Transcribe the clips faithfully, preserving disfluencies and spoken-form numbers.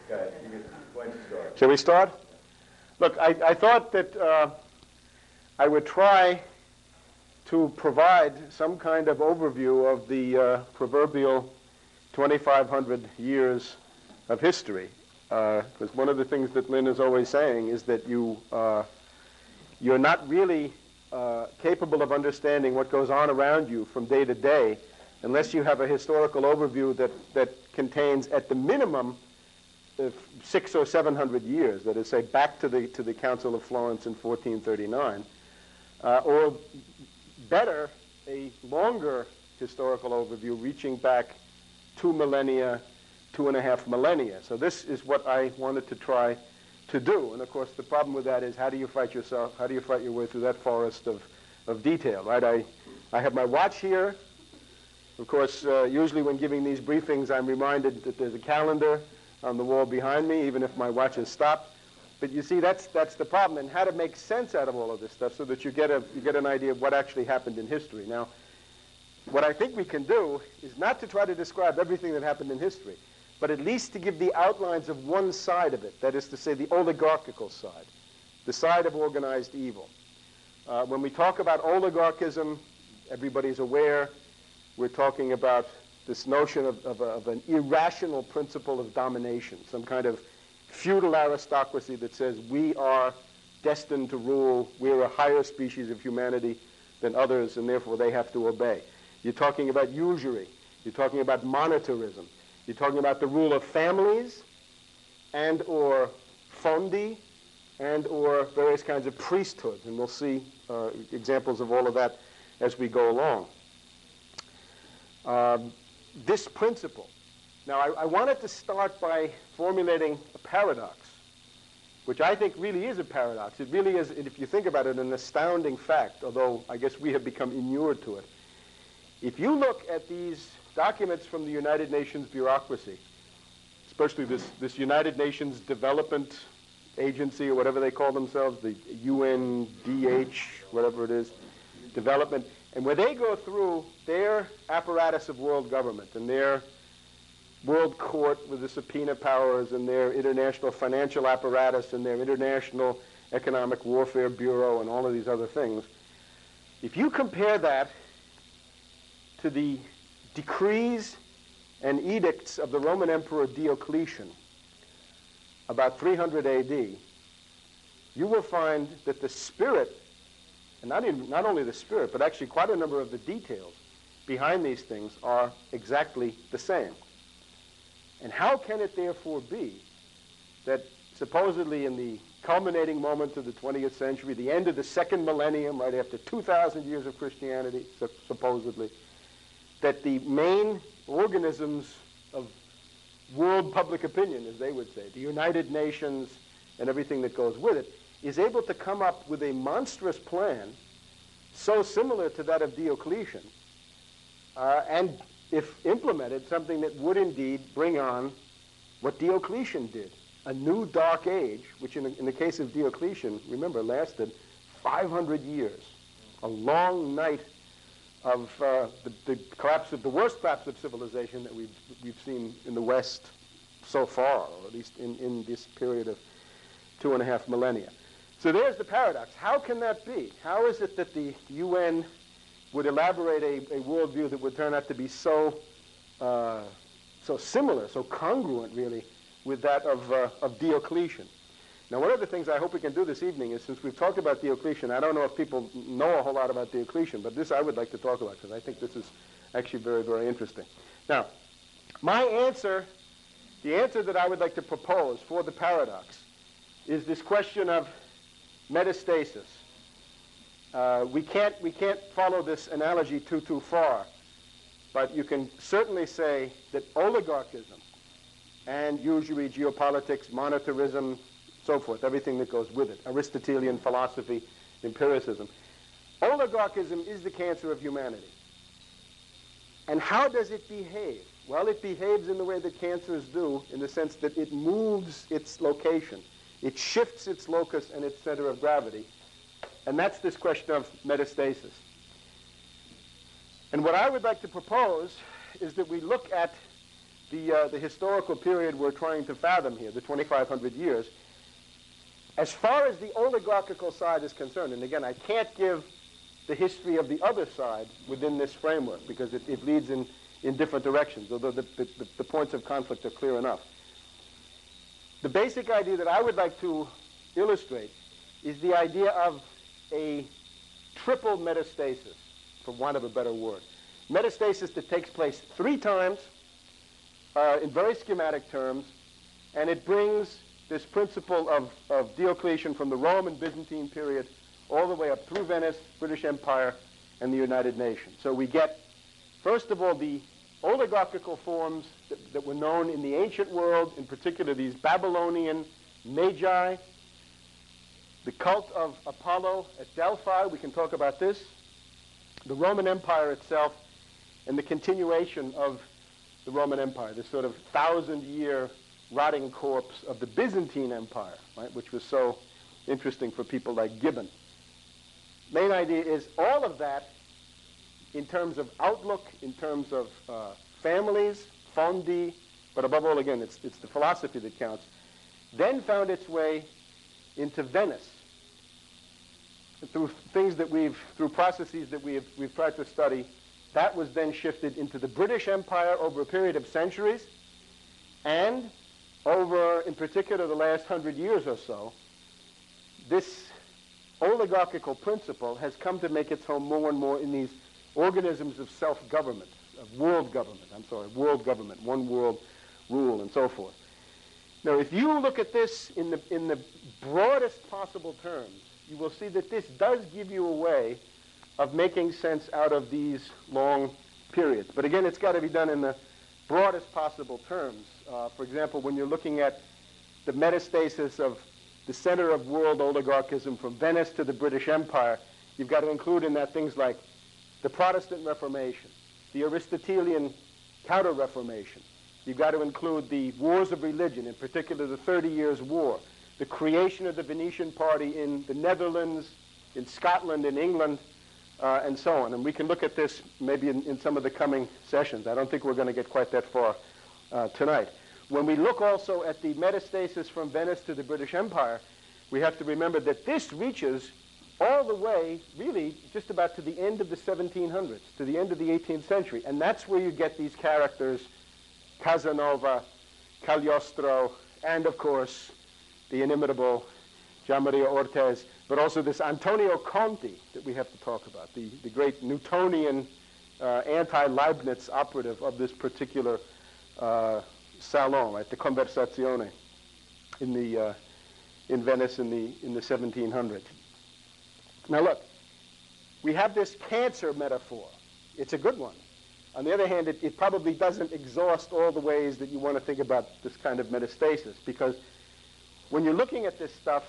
Okay, you can, why don't you start? Shall we start? Look, I, I thought that uh, I would try to provide some kind of overview of the uh, proverbial twenty-five hundred years of history. Because uh, one of the things that Lynn is always saying is that you, uh, you're not really uh, capable of understanding what goes on around you from day to day unless you have a historical overview that, that contains, at the minimum, uh, six or seven hundred years, that is, say, back to the, to the Council of Florence in fourteen thirty-nine, uh, or better, a longer historical overview reaching back two millennia, two and a half millennia. So this is what I wanted to try to do. And of course, the problem with that is how do you fight yourself, how do you fight your way through that forest of, of detail, right? I, I have my watch here. Of course, uh, usually when giving these briefings, I'm reminded that there's a calendar on the wall behind me, even if my watch has stopped. But you see, that's, that's the problem, and how to make sense out of all of this stuff so that you get, a, you get an idea of what actually happened in history. Now, what I think we can do is not to try to describe everything that happened in history, but at least to give the outlines of one side of it, that is to say the oligarchical side, the side of organized evil. Uh, when we talk about oligarchism, everybody's aware, we're talking about this notion of, of, a, of an irrational principle of domination, some kind of feudal aristocracy that says we are destined to rule, we're a higher species of humanity than others, and therefore they have to obey. You're talking about usury. You're talking about monetarism. You're talking about the rule of families and or fondi and or various kinds of priesthoods. And we'll see uh, examples of all of that as we go along. Um, this principle. Now, I, I wanted to start by formulating a paradox, which I think really is a paradox. It really is, if you think about it, an astounding fact, although I guess we have become inured to it. If you look at these documents from the United Nations bureaucracy, especially this, this United Nations Development Agency, or whatever they call themselves, the U N D H, whatever it is, development, and where they go through their apparatus of world government and their world court with the subpoena powers and their international financial apparatus and their international economic warfare bureau and all of these other things, if you compare that to the decrees and edicts of the Roman Emperor Diocletian about three hundred A D, you will find that the spirit, and not, even, not only the spirit, but actually quite a number of the details behind these things are exactly the same. And how can it therefore be that supposedly in the culminating moment of the twentieth century, the end of the second millennium, right after two thousand years of Christianity, supposedly, that the main organisms of world public opinion, as they would say, the United Nations and everything that goes with it, is able to come up with a monstrous plan so similar to that of Diocletian, uh, and if implemented, something that would indeed bring on what Diocletian did, a new dark age, which in the, in the case of Diocletian, remember, lasted five hundred years, a long night of uh, the, the collapse of the worst collapse of civilization that we've, we've seen in the West so far, or at least in, in this period of two and a half millennia. So there's the paradox. How can that be? How is it that the U N would elaborate a, a worldview that would turn out to be so, uh, so similar, so congruent, really, with that of, uh, of Diocletian? Now, one of the things I hope we can do this evening is, since we've talked about Diocletian, I don't know if people know a whole lot about Diocletian, but this I would like to talk about, because I think this is actually very, very interesting. Now, my answer, the answer that I would like to propose for the paradox is this question of metastasis. Uh, we can't, we can't follow this analogy too, too far, but you can certainly say that oligarchism and usury, geopolitics, monetarism, so forth, everything that goes with it, Aristotelian philosophy, empiricism. Oligarchism is the cancer of humanity. And how does it behave? Well, it behaves in the way that cancers do, in the sense that it moves its location. It shifts its locus and its center of gravity. And that's this question of metastasis. And what I would like to propose is that we look at the, uh, the historical period we're trying to fathom here, the twenty-five hundred years, as far as the oligarchical side is concerned, and again, I can't give the history of the other side within this framework because it, it leads in, in different directions, although the, the, the points of conflict are clear enough. The basic idea that I would like to illustrate is the idea of a triple metastasis, for want of a better word. Metastasis that takes place three times uh, in very schematic terms, and it brings this principle of, of Diocletian from the Roman Byzantine period all the way up through Venice, British Empire, and the United Nations. So we get, first of all, the oligarchical forms that, that were known in the ancient world, in particular these Babylonian magi, the cult of Apollo at Delphi, we can talk about this, the Roman Empire itself, and the continuation of the Roman Empire, this sort of thousand-year rotting corpse of the Byzantine Empire, right, which was so interesting for people like Gibbon. Main idea is all of that in terms of outlook, in terms of uh, families, fondi, but above all, again, it's, it's the philosophy that counts, then found its way into Venice through things that we've, through processes that we've, we've tried to study. That was then shifted into the British Empire over a period of centuries, and over, in particular, the last hundred years or so, this oligarchical principle has come to make its home more and more in these organisms of self-government, of world government, I'm sorry, world government, one world rule, and so forth. Now, if you look at this in the, in the broadest possible terms, you will see that this does give you a way of making sense out of these long periods. But again, it's got to be done in the broadest possible terms. Uh, for example, when you're looking at the metastasis of the center of world oligarchism from Venice to the British Empire, you've got to include in that things like the Protestant Reformation, the Aristotelian Counter-Reformation. You've got to include the wars of religion, in particular the Thirty Years' War, the creation of the Venetian Party in the Netherlands, in Scotland, in England, uh, and so on. And we can look at this maybe in, in some of the coming sessions. I don't think we're going to get quite that far uh, tonight. When we look also at the metastasis from Venice to the British Empire, we have to remember that this reaches all the way, really, just about to the end of the seventeen hundreds, to the end of the eighteenth century. And that's where you get these characters, Casanova, Cagliostro, and, of course, the inimitable Gian Maria Ortez, but also this Antonio Conti that we have to talk about, the, the great Newtonian uh, anti-Leibniz operative of this particular uh, salon, right, the Conversazione in, the, uh, in Venice in the, in the seventeen hundreds. Now look, we have this cancer metaphor. It's a good one. On the other hand, it, it probably doesn't exhaust all the ways that you want to think about this kind of metastasis, because when you're looking at this stuff,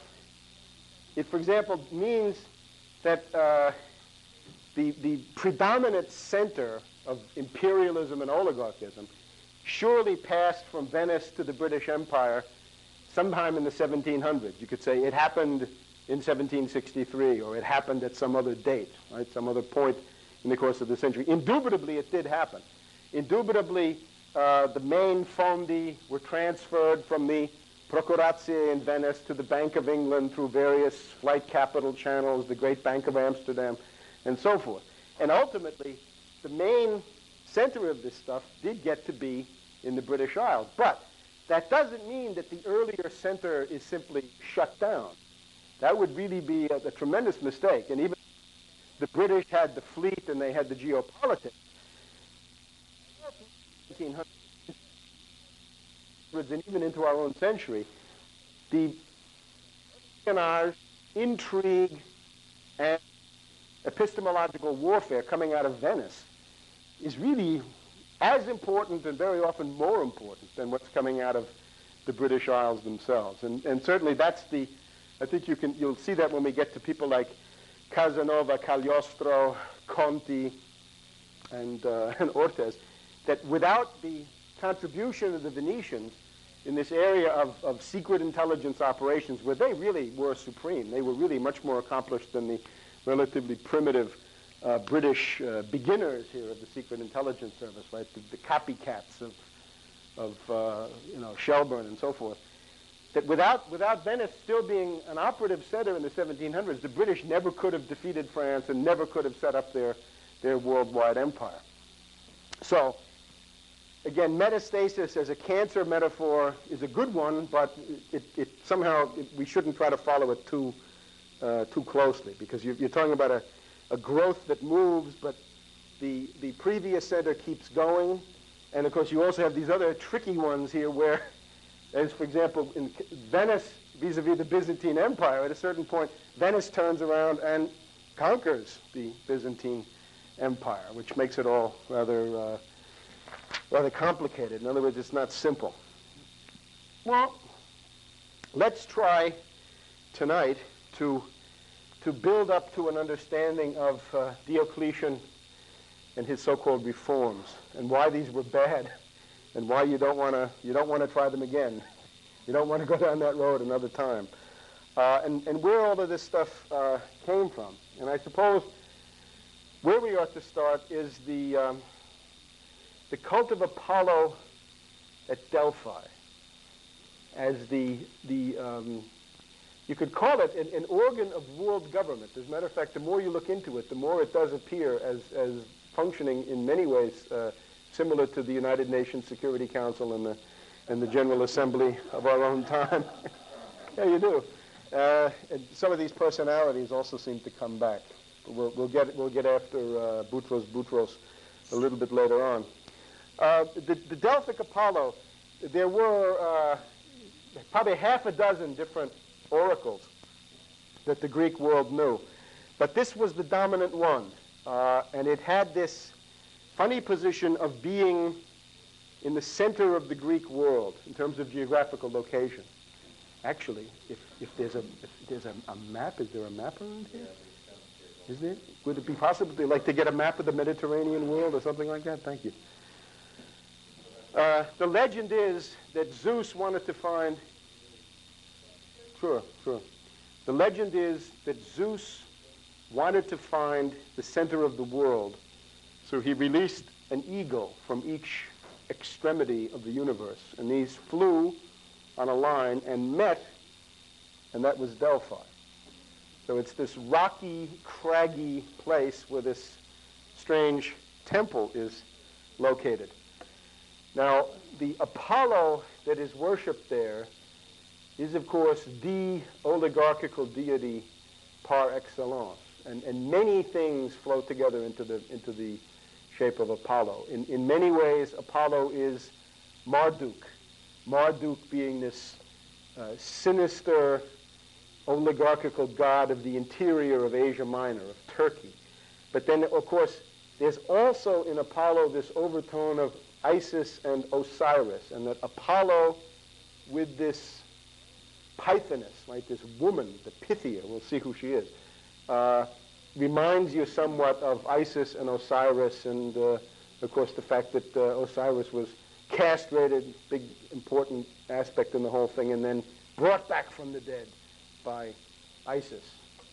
it, for example, means that uh, the, the predominant center of imperialism and oligarchism surely passed from Venice to the British Empire sometime in the seventeen hundreds. You could say it happened in seventeen sixty-three, or it happened at some other date, right, some other point in the course of the century. Indubitably, it did happen. Indubitably, uh, the main fondi were transferred from the Procuratie in Venice to the Bank of England through various flight capital channels, the Great Bank of Amsterdam, and so forth. And ultimately, the main center of this stuff did get to be in the British Isles. But that doesn't mean that the earlier center is simply shut down. That would really be a, a tremendous mistake. And even the British had the fleet and they had the geopolitics. eighteen hundreds and even into our own century, the espionage, intrigue, and epistemological warfare coming out of Venice is really as important and very often more important than what's coming out of the British Isles themselves. And, and certainly that's the, I think you can, you'll see that when we get to people like Casanova, Cagliostro, Conti, and, uh, and Ortez, that without the contribution of the Venetians in this area of, of secret intelligence operations, where they really were supreme, they were really much more accomplished than the relatively primitive uh, British uh, beginners here of the Secret Intelligence Service, right? The, the copycats of of uh, you know, Shelburne and so forth, that without, without Venice still being an operative center in the seventeen hundreds, the British never could have defeated France and never could have set up their, their worldwide empire. So, again, metastasis as a cancer metaphor is a good one, but it, it somehow, it, we shouldn't try to follow it too, uh, too closely, because you're, you're talking about a, a growth that moves, but the, the previous center keeps going. And of course, you also have these other tricky ones here where, as for example, in Venice, vis-a-vis the Byzantine Empire, at a certain point, Venice turns around and conquers the Byzantine Empire, which makes it all rather, uh, rather complicated. In other words, it's not simple. Well, let's try tonight to, to build up to an understanding of uh, Diocletian and his so-called reforms, and why these were bad, and why you don't want to you don't want to try them again. You don't want to go down that road another time, uh, and and where all of this stuff uh, came from. And I suppose where we ought to start is the um, the cult of Apollo at Delphi, as the the um, you could call it an, an organ of world government. As a matter of fact, the more you look into it, the more it does appear as as functioning in many ways uh, similar to the United Nations Security Council and the, and the General Assembly of our own time. Yeah, you do. Uh, and some of these personalities also seem to come back. We'll, we'll, get, we'll get after uh, Boutros Boutros a little bit later on. Uh, the, the Delphic Apollo, there were uh, probably half a dozen different oracles that the Greek world knew. But this was the dominant one. Uh, and it had this funny position of being in the center of the Greek world in terms of geographical location. Actually, if, if there's, a, if there's a, a map, is there a map around here? Is there? Would it be possible to, like, to get a map of the Mediterranean world or something like that? Thank you. Uh, the legend is that Zeus wanted to find... Sure, sure. The legend is that Zeus wanted to find the center of the world, so he released an eagle from each extremity of the universe, and these flew on a line and met, and that was Delphi. So it's this rocky, craggy place where this strange temple is located. Now, the Apollo that is worshipped there is, of course, the oligarchical deity par excellence. And, and many things flow together into the, into the shape of Apollo. In, in many ways, Apollo is Marduk. Marduk being this uh, sinister oligarchical god of the interior of Asia Minor, of Turkey. But then, of course, there's also in Apollo this overtone of Isis and Osiris, and that Apollo with this Pythoness, right, this woman, the Pythia, we'll see who she is, Uh, reminds you somewhat of Isis and Osiris, and uh, of course the fact that uh, Osiris was castrated, big important aspect in the whole thing, and then brought back from the dead by Isis.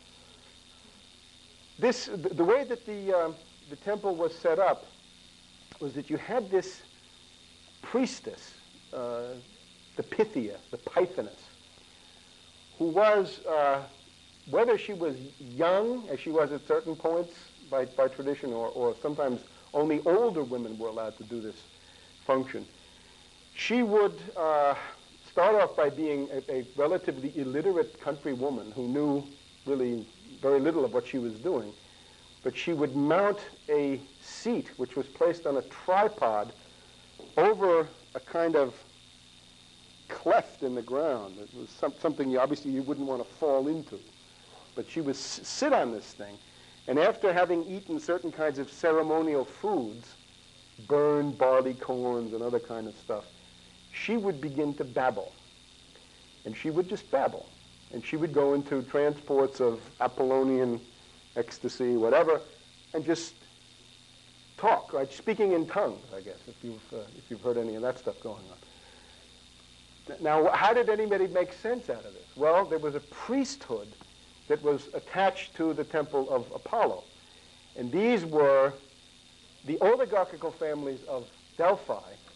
This, the, the way that the, uh, the temple was set up was that you had this priestess, uh, the Pythia, the Pythoness, who was uh, whether she was young, as she was at certain points by, by tradition, or, or sometimes only older women were allowed to do this function, she would uh, start off by being a, a relatively illiterate country woman who knew really very little of what she was doing. But she would mount a seat which was placed on a tripod over a kind of cleft in the ground. It was some, something you, obviously you wouldn't want to fall into. But she would s- sit on this thing, and after having eaten certain kinds of ceremonial foods, burned barley corns and other kind of stuff, she would begin to babble. And she would just babble. And she would go into transports of Apollonian ecstasy, whatever, and just talk, right? Speaking in tongues, I guess, if you've, uh, if you've heard any of that stuff going on. Now, how did anybody make sense out of this? Well, there was a priesthood that was attached to the temple of Apollo. And these were the oligarchical families of Delphi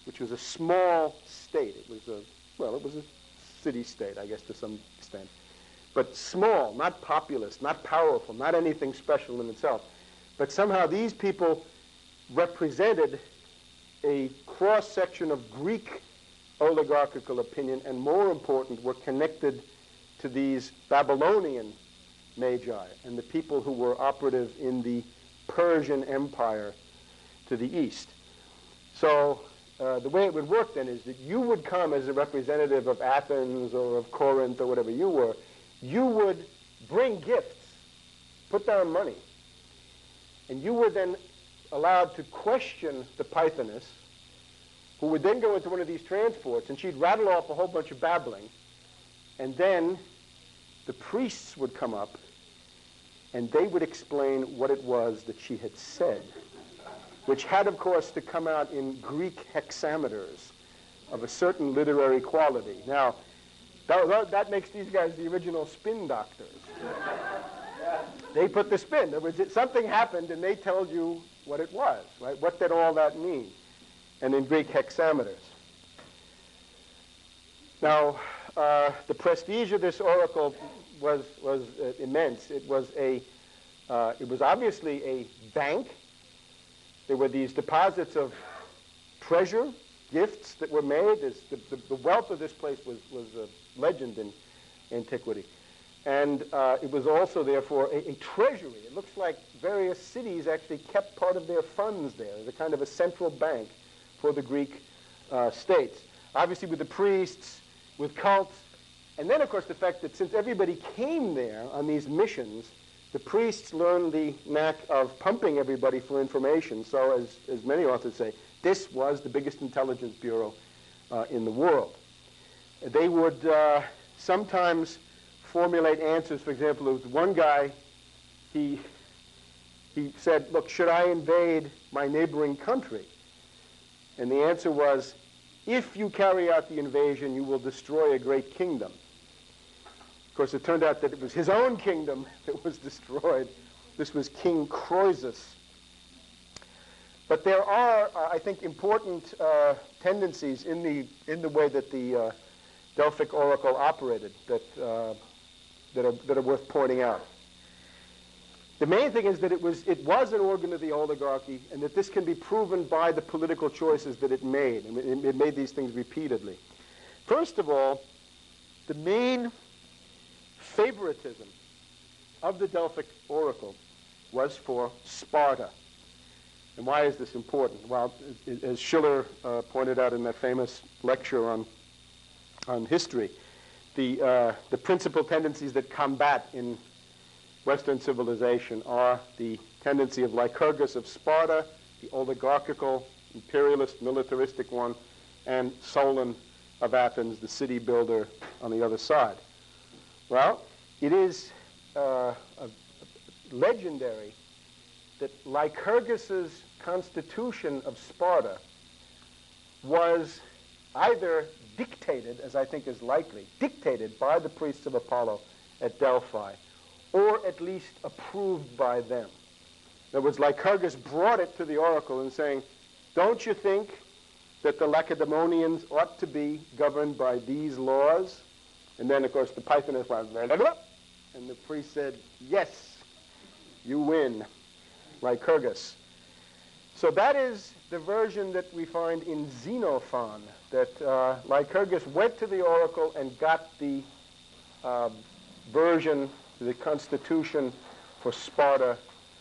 which was a small state. It was a, well, it was a city-state, I guess, to some extent. But small, not populous, not powerful, not anything special in itself. But somehow these people represented a cross-section of Greek oligarchical opinion, and more important, were connected to these Babylonian magi and the people who were operative in the Persian Empire to the east. So uh, the way it would work then is that you would come as a representative of Athens or of Corinth or whatever you were. You would bring gifts, put down money, and you were then allowed to question the Pythoness, who would then go into one of these transports, and she'd rattle off a whole bunch of babbling, and then the priests would come up, and they would explain what it was that she had said, which had, of course, to come out in Greek hexameters of a certain literary quality. Now, that, that makes these guys the original spin doctors. They put the spin. In other words, something happened, and they told you what it was, right? What did all that mean? And in Greek hexameters. Now, uh, the prestige of this oracle was was uh, immense. It was a, uh, it was obviously a bank. There were these deposits of treasure, gifts that were made. This, the, the, the wealth of this place was was a legend in antiquity, and uh, it was also therefore a, a treasury. It looks like various cities actually kept part of their funds there as a kind of a central bank for the Greek uh, states. Obviously with the priests, with cults, and then of course the fact that since everybody came there on these missions, the priests learned the knack of pumping everybody for information. So as, as many authors say, this was the biggest intelligence bureau uh, in the world. They would uh, sometimes formulate answers. For example, there was one guy, he, he said, look, should I invade my neighboring country? And the answer was, if you carry out the invasion, you will destroy a great kingdom. Of course, it turned out that it was his own kingdom that was destroyed. This was King Croesus. But there are, uh, I think, important uh, tendencies in the, in the way that the uh, Delphic oracle operated that, uh, that, are, that are worth pointing out. The main thing is that it was, it was an organ of the oligarchy, and that this can be proven by the political choices that it made. And it, it made these things repeatedly. First of all, the main favoritism of the Delphic oracle was for Sparta. And why is this important? Well, as Schiller uh, pointed out in that famous lecture on, on history, the, uh, the principal tendencies that combat in Western civilization are the tendency of Lycurgus of Sparta, the oligarchical, imperialist, militaristic one, and Solon of Athens, the city builder on the other side. Well, it is uh, a, a legendary that Lycurgus's constitution of Sparta was either dictated, as I think is likely, dictated by the priests of Apollo at Delphi, or at least approved by them. In other words, Lycurgus brought it to the oracle and saying, don't you think that the Lacedaemonians ought to be governed by these laws? And then, of course, the Pythoness went, blah, blah, blah, and the priest said, yes, you win, Lycurgus. So that is the version that we find in Xenophon, that uh, Lycurgus went to the oracle and got the uh, version, the constitution for Sparta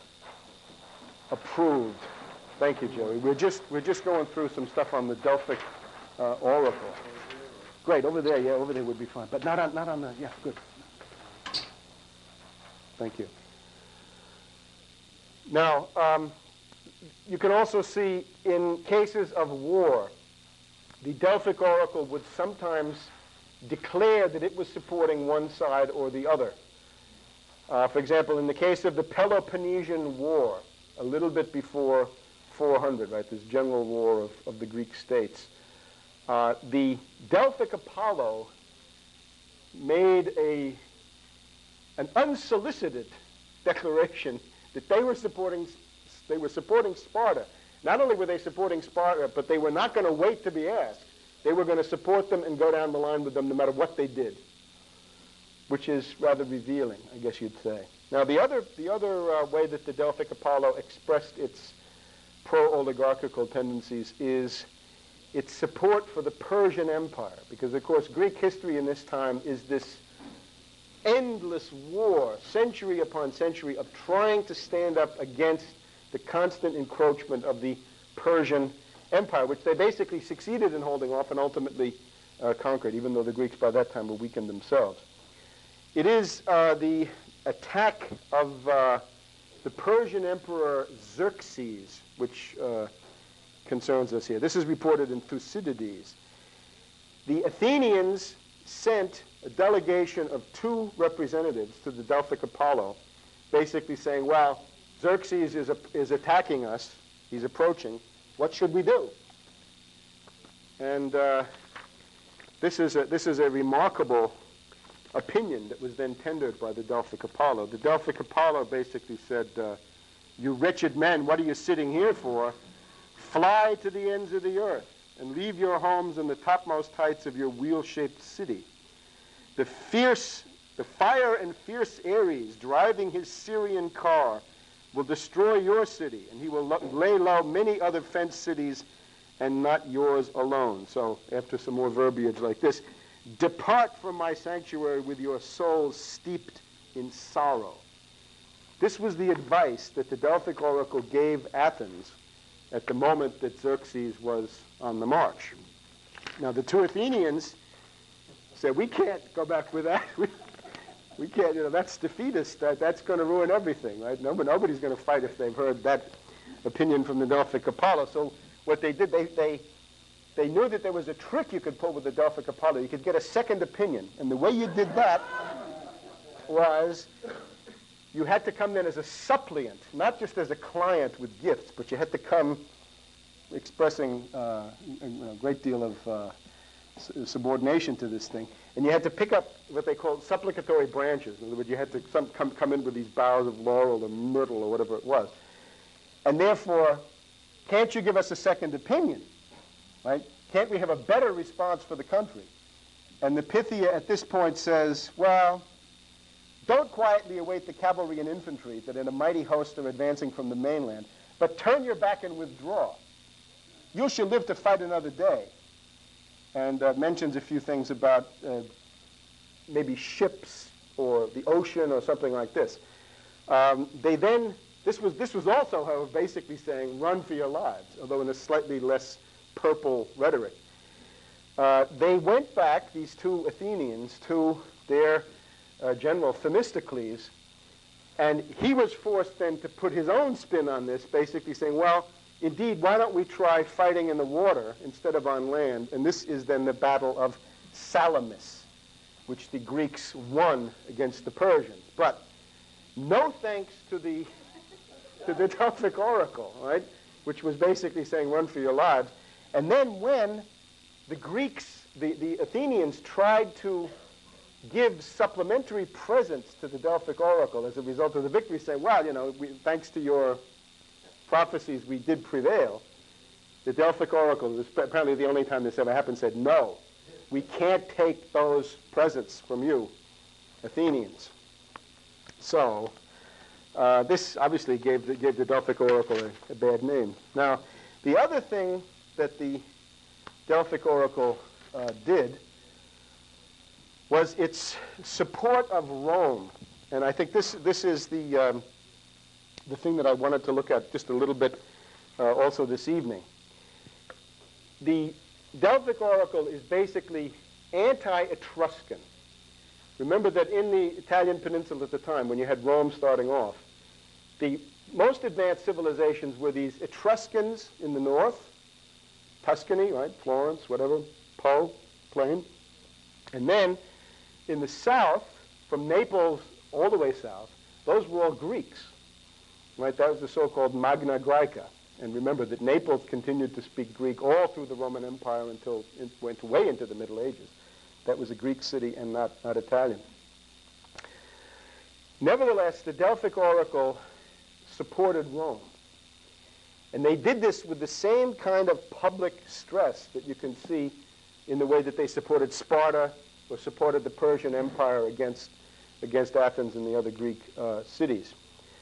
approved. Thank you, Joey. We're just, we're just going through some stuff on the Delphic uh, oracle. Great, over there, yeah, over there would be fine. But not on, not on the, yeah, good. Thank you. Now, um, you can also see in cases of war, the Delphic oracle would sometimes declare that it was supporting one side or the other. Uh, for example, in the case of the Peloponnesian War, a little bit before four hundred, right, this general war of, of the Greek states, uh, the Delphic Apollo made a, an unsolicited declaration that they were supporting, they were supporting Sparta, not only were they supporting Sparta, but they were not going to wait to be asked. They were going to support them and go down the line with them no matter what they did, which is rather revealing, I guess you'd say. Now, the other, the other uh, way that the Delphic Apollo expressed its pro-oligarchical tendencies is its support for the Persian Empire, because, of course, Greek history in this time is this endless war, century upon century, of trying to stand up against the constant encroachment of the Persian Empire, which they basically succeeded in holding off and ultimately uh, conquered, even though the Greeks by that time were weakened themselves. It is uh, the attack of uh, the Persian Emperor Xerxes, which uh, concerns us here. This is reported in Thucydides. The Athenians sent a delegation of two representatives to the Delphic Apollo, basically saying, well, Xerxes is, a, is attacking us, he's approaching, what should we do? And uh, this, is a, this is a remarkable opinion that was then tendered by the Delphic Apollo. The Delphic Apollo basically said, uh, you wretched men, what are you sitting here for? Fly to the ends of the earth and leave your homes in the topmost heights of your wheel-shaped city. The fierce, the fire and fierce Ares driving his Syrian car will destroy your city, and he will lo- lay low many other fenced cities and not yours alone. So after some more verbiage like this, depart from my sanctuary with your souls steeped in sorrow. This was the advice that the Delphic oracle gave Athens at the moment that Xerxes was on the march. Now the two Athenians said, we can't go back with that. We, we can't, you know, that's defeatist. That, that's going to ruin everything, right? Nobody, nobody's going to fight if they've heard that opinion from the Delphic Apollo. So what they did, they, they, they knew that there was a trick you could pull with the Delphic Apollo. You could get a second opinion. And the way you did that was you had to come then as a suppliant, not just as a client with gifts, but you had to come expressing uh, a great deal of uh, subordination to this thing. And you had to pick up what they called supplicatory branches. In other words, you had to some, come, come in with these boughs of laurel or myrtle or whatever it was. And therefore, can't you give us a second opinion? Right? Can't we have a better response for the country? And the Pythia at this point says, well, don't quietly await the cavalry and infantry that in a mighty host are advancing from the mainland, but turn your back and withdraw. You shall live to fight another day. And uh, mentions a few things about uh, maybe ships or the ocean or something like this. Um, they then, this was, this was also, however, basically saying, run for your lives, although in a slightly less purple rhetoric. Uh, they went back, these two Athenians, to their uh, general Themistocles, and he was forced then to put his own spin on this, basically saying, well, indeed, why don't we try fighting in the water instead of on land? And this is then the Battle of Salamis, which the Greeks won against the Persians. But no thanks to the, to the Delphic oracle, right, which was basically saying run for your lives. And then when the Greeks, the, the Athenians tried to give supplementary presents to the Delphic oracle as a result of the victory, saying, well, you know, we, thanks to your prophecies, we did prevail. The Delphic oracle, this is apparently the only time this ever happened, said, no, we can't take those presents from you, Athenians. So uh, this obviously gave the, gave the Delphic oracle a, a bad name. Now, the other thing that the Delphic oracle uh, did was its support of Rome. And I think this, this is the... Um, the thing that I wanted to look at just a little bit uh, also this evening. The Delphic oracle is basically anti-Etruscan. Remember that in the Italian peninsula at the time, when you had Rome starting off, the most advanced civilizations were these Etruscans in the north, Tuscany, right, Florence, whatever, Po, Plain. And then in the south, from Naples all the way south, those were all Greeks. Right, that was the so-called Magna Graeca. And remember that Naples continued to speak Greek all through the Roman Empire until it went way into the Middle Ages. That was a Greek city and not, not Italian. Nevertheless, the Delphic oracle supported Rome. And they did this with the same kind of public stress that you can see in the way that they supported Sparta or supported the Persian Empire against, against Athens and the other Greek uh, cities.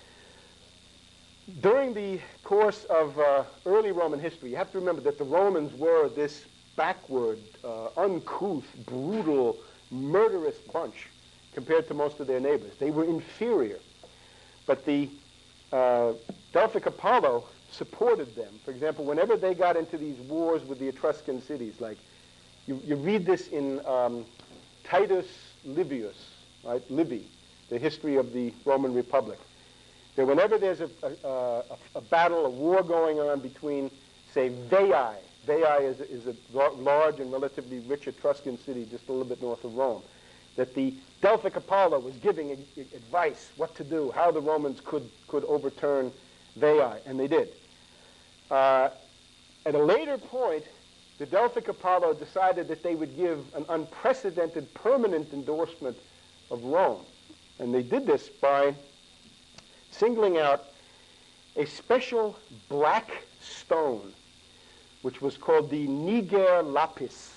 During the course of uh, early Roman history, you have to remember that the Romans were this backward, uh, uncouth, brutal, murderous bunch compared to most of their neighbors. They were inferior. But the uh, Delphic Apollo supported them. For example, whenever they got into these wars with the Etruscan cities, like you, you read this in um, Titus Livius, right? Livy, the history of the Roman Republic. That whenever there's a, a, a, a battle, a war going on between, say, Veii. Veii is, is a large and relatively rich Etruscan city just a little bit north of Rome. That the Delphic Apollo was giving advice what to do, how the Romans could, could overturn Veii, and they did. Uh, at a later point, the Delphic Apollo decided that they would give an unprecedented permanent endorsement of Rome. And they did this by singling out a special black stone, which was called the niger lapis.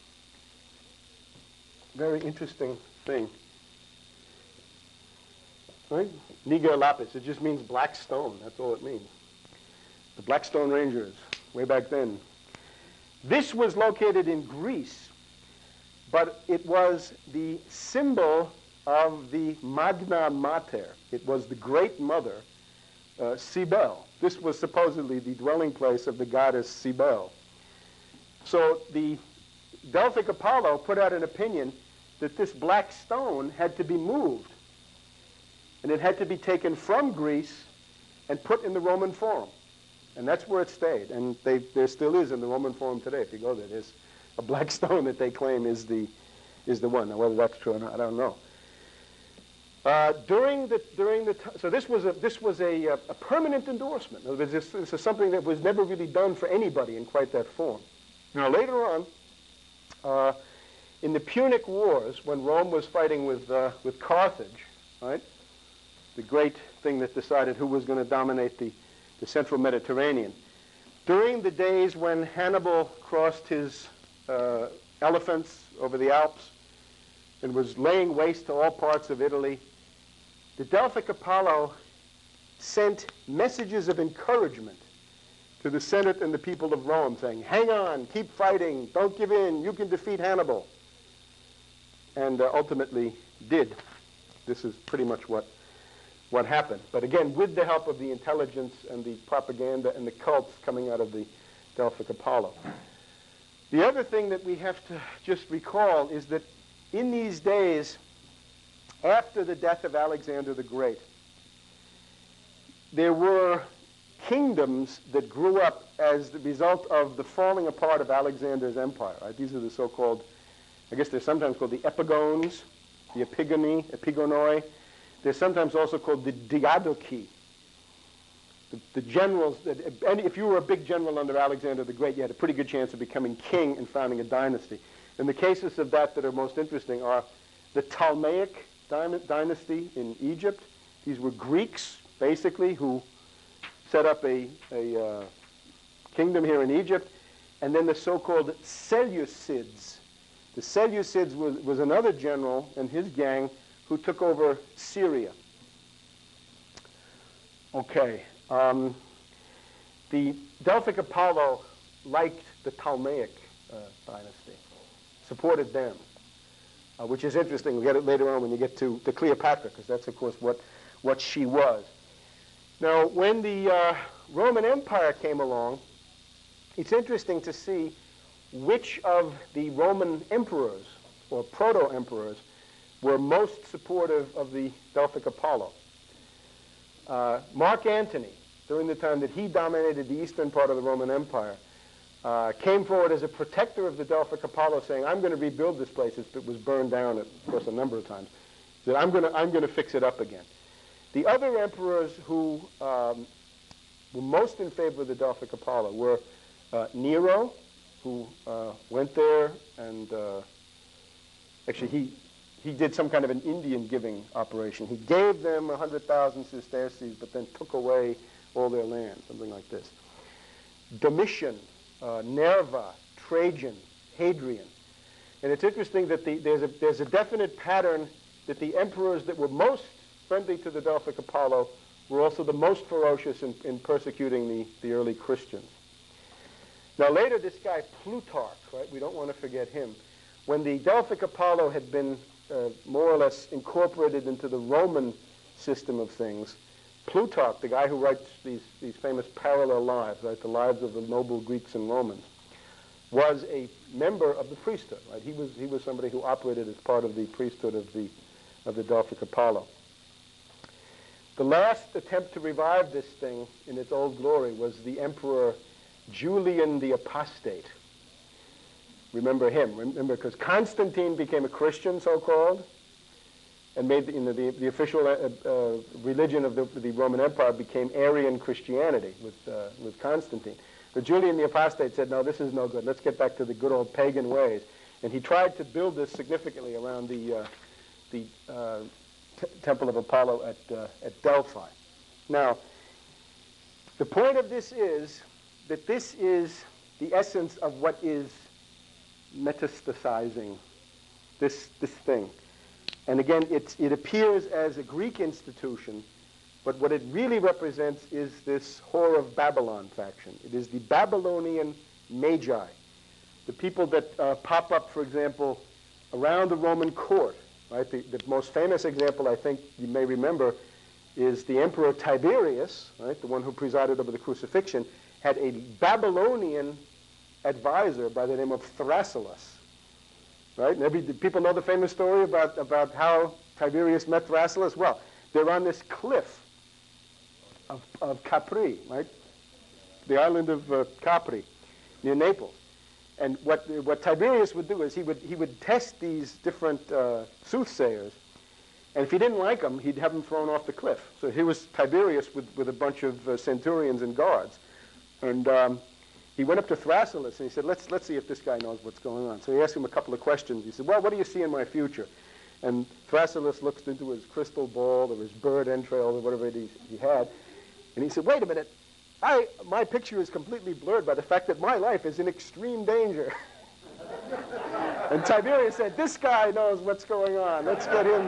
Very interesting thing. Right? Niger lapis, it just means black stone. That's all it means. The Black Stone Rangers, way back then. This was located in Greece, but it was the symbol of the Magna Mater. It was the Great Mother, uh, Cybele. This was supposedly the dwelling place of the goddess Cybele. So the Delphic Apollo put out an opinion that this black stone had to be moved. And it had to be taken from Greece and put in the Roman Forum. And that's where it stayed. And they, there still is in the Roman Forum today. If you go there, there's a black stone that they claim is the, is the one. Now, whether that's true or not, I don't know. Uh, during the, during the t so this was a, this was a, a permanent endorsement. In other words, this, this is something that was never really done for anybody in quite that form. Now, later on, uh, in the Punic Wars, when Rome was fighting with, uh, with Carthage, right, the great thing that decided who was going to dominate the, the central Mediterranean, during the days when Hannibal crossed his uh, elephants over the Alps and was laying waste to all parts of Italy, the Delphic Apollo sent messages of encouragement to the Senate and the people of Rome, saying, hang on, keep fighting, don't give in, you can defeat Hannibal. And uh, ultimately did. This is pretty much what, what happened. But again, with the help of the intelligence and the propaganda and the cults coming out of the Delphic Apollo. The other thing that we have to just recall is that in these days, after the death of Alexander the Great, there were kingdoms that grew up as the result of the falling apart of Alexander's empire. Right? These are the so-called, I guess they're sometimes called the epigones, the epigoni, epigonoi. They're sometimes also called the diadochi, the, the generals. That, and if you were a big general under Alexander the Great, you had a pretty good chance of becoming king and founding a dynasty. And the cases of that that are most interesting are the Ptolemaic dynasty in Egypt. These were Greeks, basically, who set up a, a uh, kingdom here in Egypt. And then the so-called Seleucids. The Seleucids was, was another general and his gang who took over Syria. Okay. Um, the Delphic Apollo liked the Ptolemaic uh, dynasty, supported them, uh, which is interesting. We'll get it later on when you get to, to Cleopatra, because that's, of course, what, what she was. Now, when the uh, Roman Empire came along, it's interesting to see which of the Roman emperors, or proto-emperors, were most supportive of the Delphic Apollo. Uh, Mark Antony, during the time that he dominated the eastern part of the Roman Empire, uh, came forward as a protector of the Delphic Apollo, saying, I'm going to rebuild this place. It was burned down, of course, a number of times. He said, I'm going to, I'm going to fix it up again. The other emperors who um, were most in favor of the Delphic Apollo were uh, Nero, who uh, went there and uh, actually he, he did some kind of an Indian giving operation. He gave them one hundred thousand sesterces, but then took away all their land, something like this. Domitian, uh, Nerva, Trajan, Hadrian. And it's interesting that the, there's, a, there's a definite pattern that the emperors that were most friendly to the Delphic Apollo were also the most ferocious in, in persecuting the, the early Christians. Now later this guy Plutarch, right, we don't want to forget him. When the Delphic Apollo had been uh, more or less incorporated into the Roman system of things, Plutarch, the guy who writes these, these famous parallel lives, right, the lives of the noble Greeks and Romans, was a member of the priesthood, right? He was, he was somebody who operated as part of the priesthood of the, of the Delphic Apollo. The last attempt to revive this thing in its old glory was the Emperor Julian the Apostate. Remember him, remember, because Constantine became a Christian, so-called, and made, you know, the, the official uh, uh, religion of the, the Roman Empire became Arian Christianity with, uh, with Constantine. But Julian the Apostate said, no, this is no good. Let's get back to the good old pagan ways. And he tried to build this significantly around the, uh, the uh, t Temple of Apollo at, uh, at Delphi. Now, the point of this is that this is the essence of what is metastasizing this, this thing. And again, it's, it appears as a Greek institution, but what it really represents is this whore of Babylon faction. It is the Babylonian magi, the people that uh, pop up, for example, around the Roman court. Right? The, the most famous example, I think you may remember, is the Emperor Tiberius, right, the one who presided over the crucifixion, had a Babylonian advisor by the name of Thrasyllus. Right? And every, people know the famous story about, about how Tiberius met Thrasyllus. Well, they're on this cliff of, of Capri, right? The island of uh, Capri, near Naples. And what, what Tiberius would do is he would, he would test these different uh, soothsayers, and if he didn't like them, he'd have them thrown off the cliff. So here was Tiberius with, with a bunch of uh, centurions and guards. And um, he went up to Thrasyllus and he said, let's, let's see if this guy knows what's going on. So he asked him a couple of questions. He said, well, what do you see in my future? And Thrasyllus looked into his crystal ball or his bird entrails or whatever it is he had. And he said, wait a minute. I, my picture is completely blurred by the fact that my life is in extreme danger. And Tiberius said, this guy knows what's going on. Let's get him.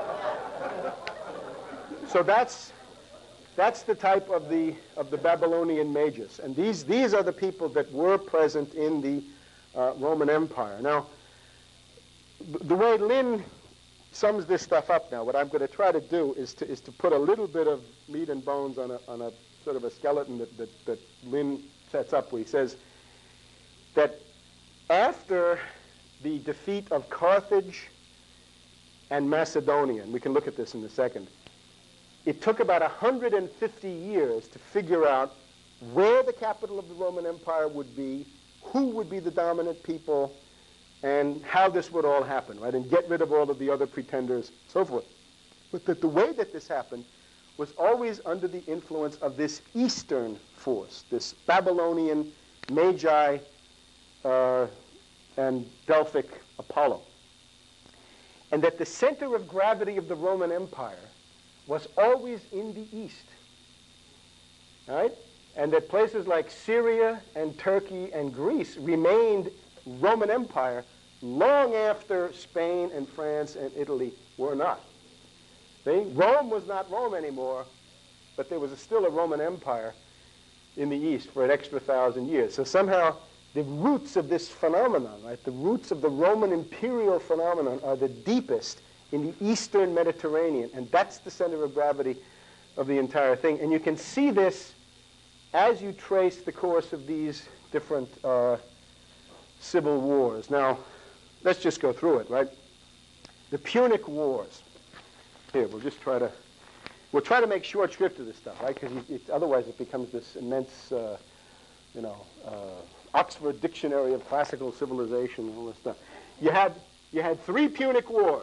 So that's, that's the type of the, of the Babylonian magus. And these, these are the people that were present in the uh, Roman Empire. Now, the way Lynn sums this stuff up now, what I'm going to try to do is to, is to put a little bit of meat and bones on a, on a sort of a skeleton that, that, that Lynn sets up, where he says that after the defeat of Carthage and Macedonia, and we can look at this in a second, it took about one hundred fifty years to figure out where the capital of the Roman Empire would be, who would be the dominant people, and how this would all happen, right? And get rid of all of the other pretenders, so forth. But that the way that this happened was always under the influence of this Eastern force, this Babylonian Magi uh, and Delphic Apollo. And that the center of gravity of the Roman Empire was always in the East, right? And that places like Syria and Turkey and Greece remained Roman Empire long after Spain and France and Italy were not. See? Rome was not Rome anymore, but there was a, still a Roman Empire in the East for an extra thousand years. So somehow the roots of this phenomenon, right, the roots of the Roman imperial phenomenon are the deepest in the Eastern Mediterranean, and that's the center of gravity of the entire thing. And you can see this as you trace the course of these different uh, civil wars. Now, let's just go through it, right? The Punic Wars. Here, we'll just try to, we'll try to make short shrift of this stuff, right? Because otherwise it becomes this immense, uh, you know, uh, Oxford Dictionary of Classical Civilization and all this stuff. You had, you had three Punic Wars.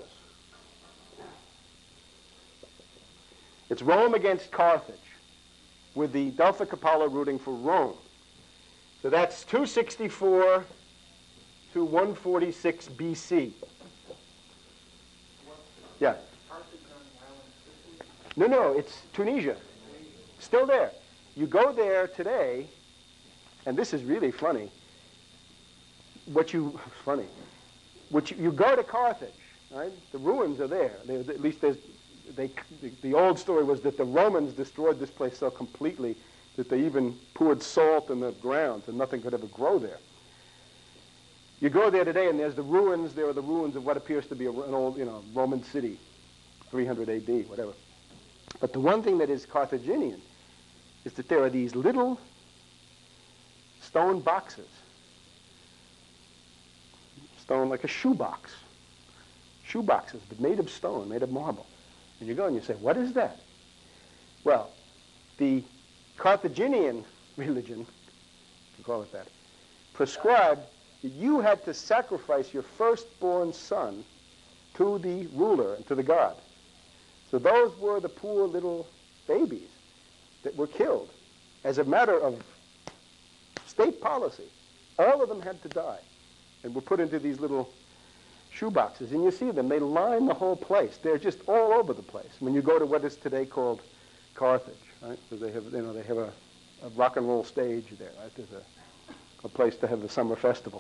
It's Rome against Carthage, with the Delphic Apollo rooting for Rome. So that's two sixty-four to one forty-six B C. Yeah. No, no, it's Tunisia. Still there. You go there today, and this is really funny, what you, funny, what you, you go to Carthage, right? The ruins are there. They, at least there's, they, the, the old story was that the Romans destroyed this place so completely that they even poured salt in the ground and nothing could ever grow there. You go there today and there's the ruins, there are the ruins of what appears to be a, an old, you know, Roman city, three hundred A D, whatever. But the one thing that is Carthaginian is that there are these little stone boxes, stone like a shoebox, shoe boxes, but made of stone, made of marble. And you go and you say, what is that? Well, the Carthaginian religion, if you call it that, prescribed that you had to sacrifice your firstborn son to the ruler and to the god. So those were the poor little babies that were killed as a matter of state policy. All of them had to die and were put into these little shoeboxes. And you see them, they line the whole place. They're just all over the place. When you go to what is today called Carthage, right? So they have, you know, they have a, a rock and roll stage there, right? There's a, a place to have the summer festival.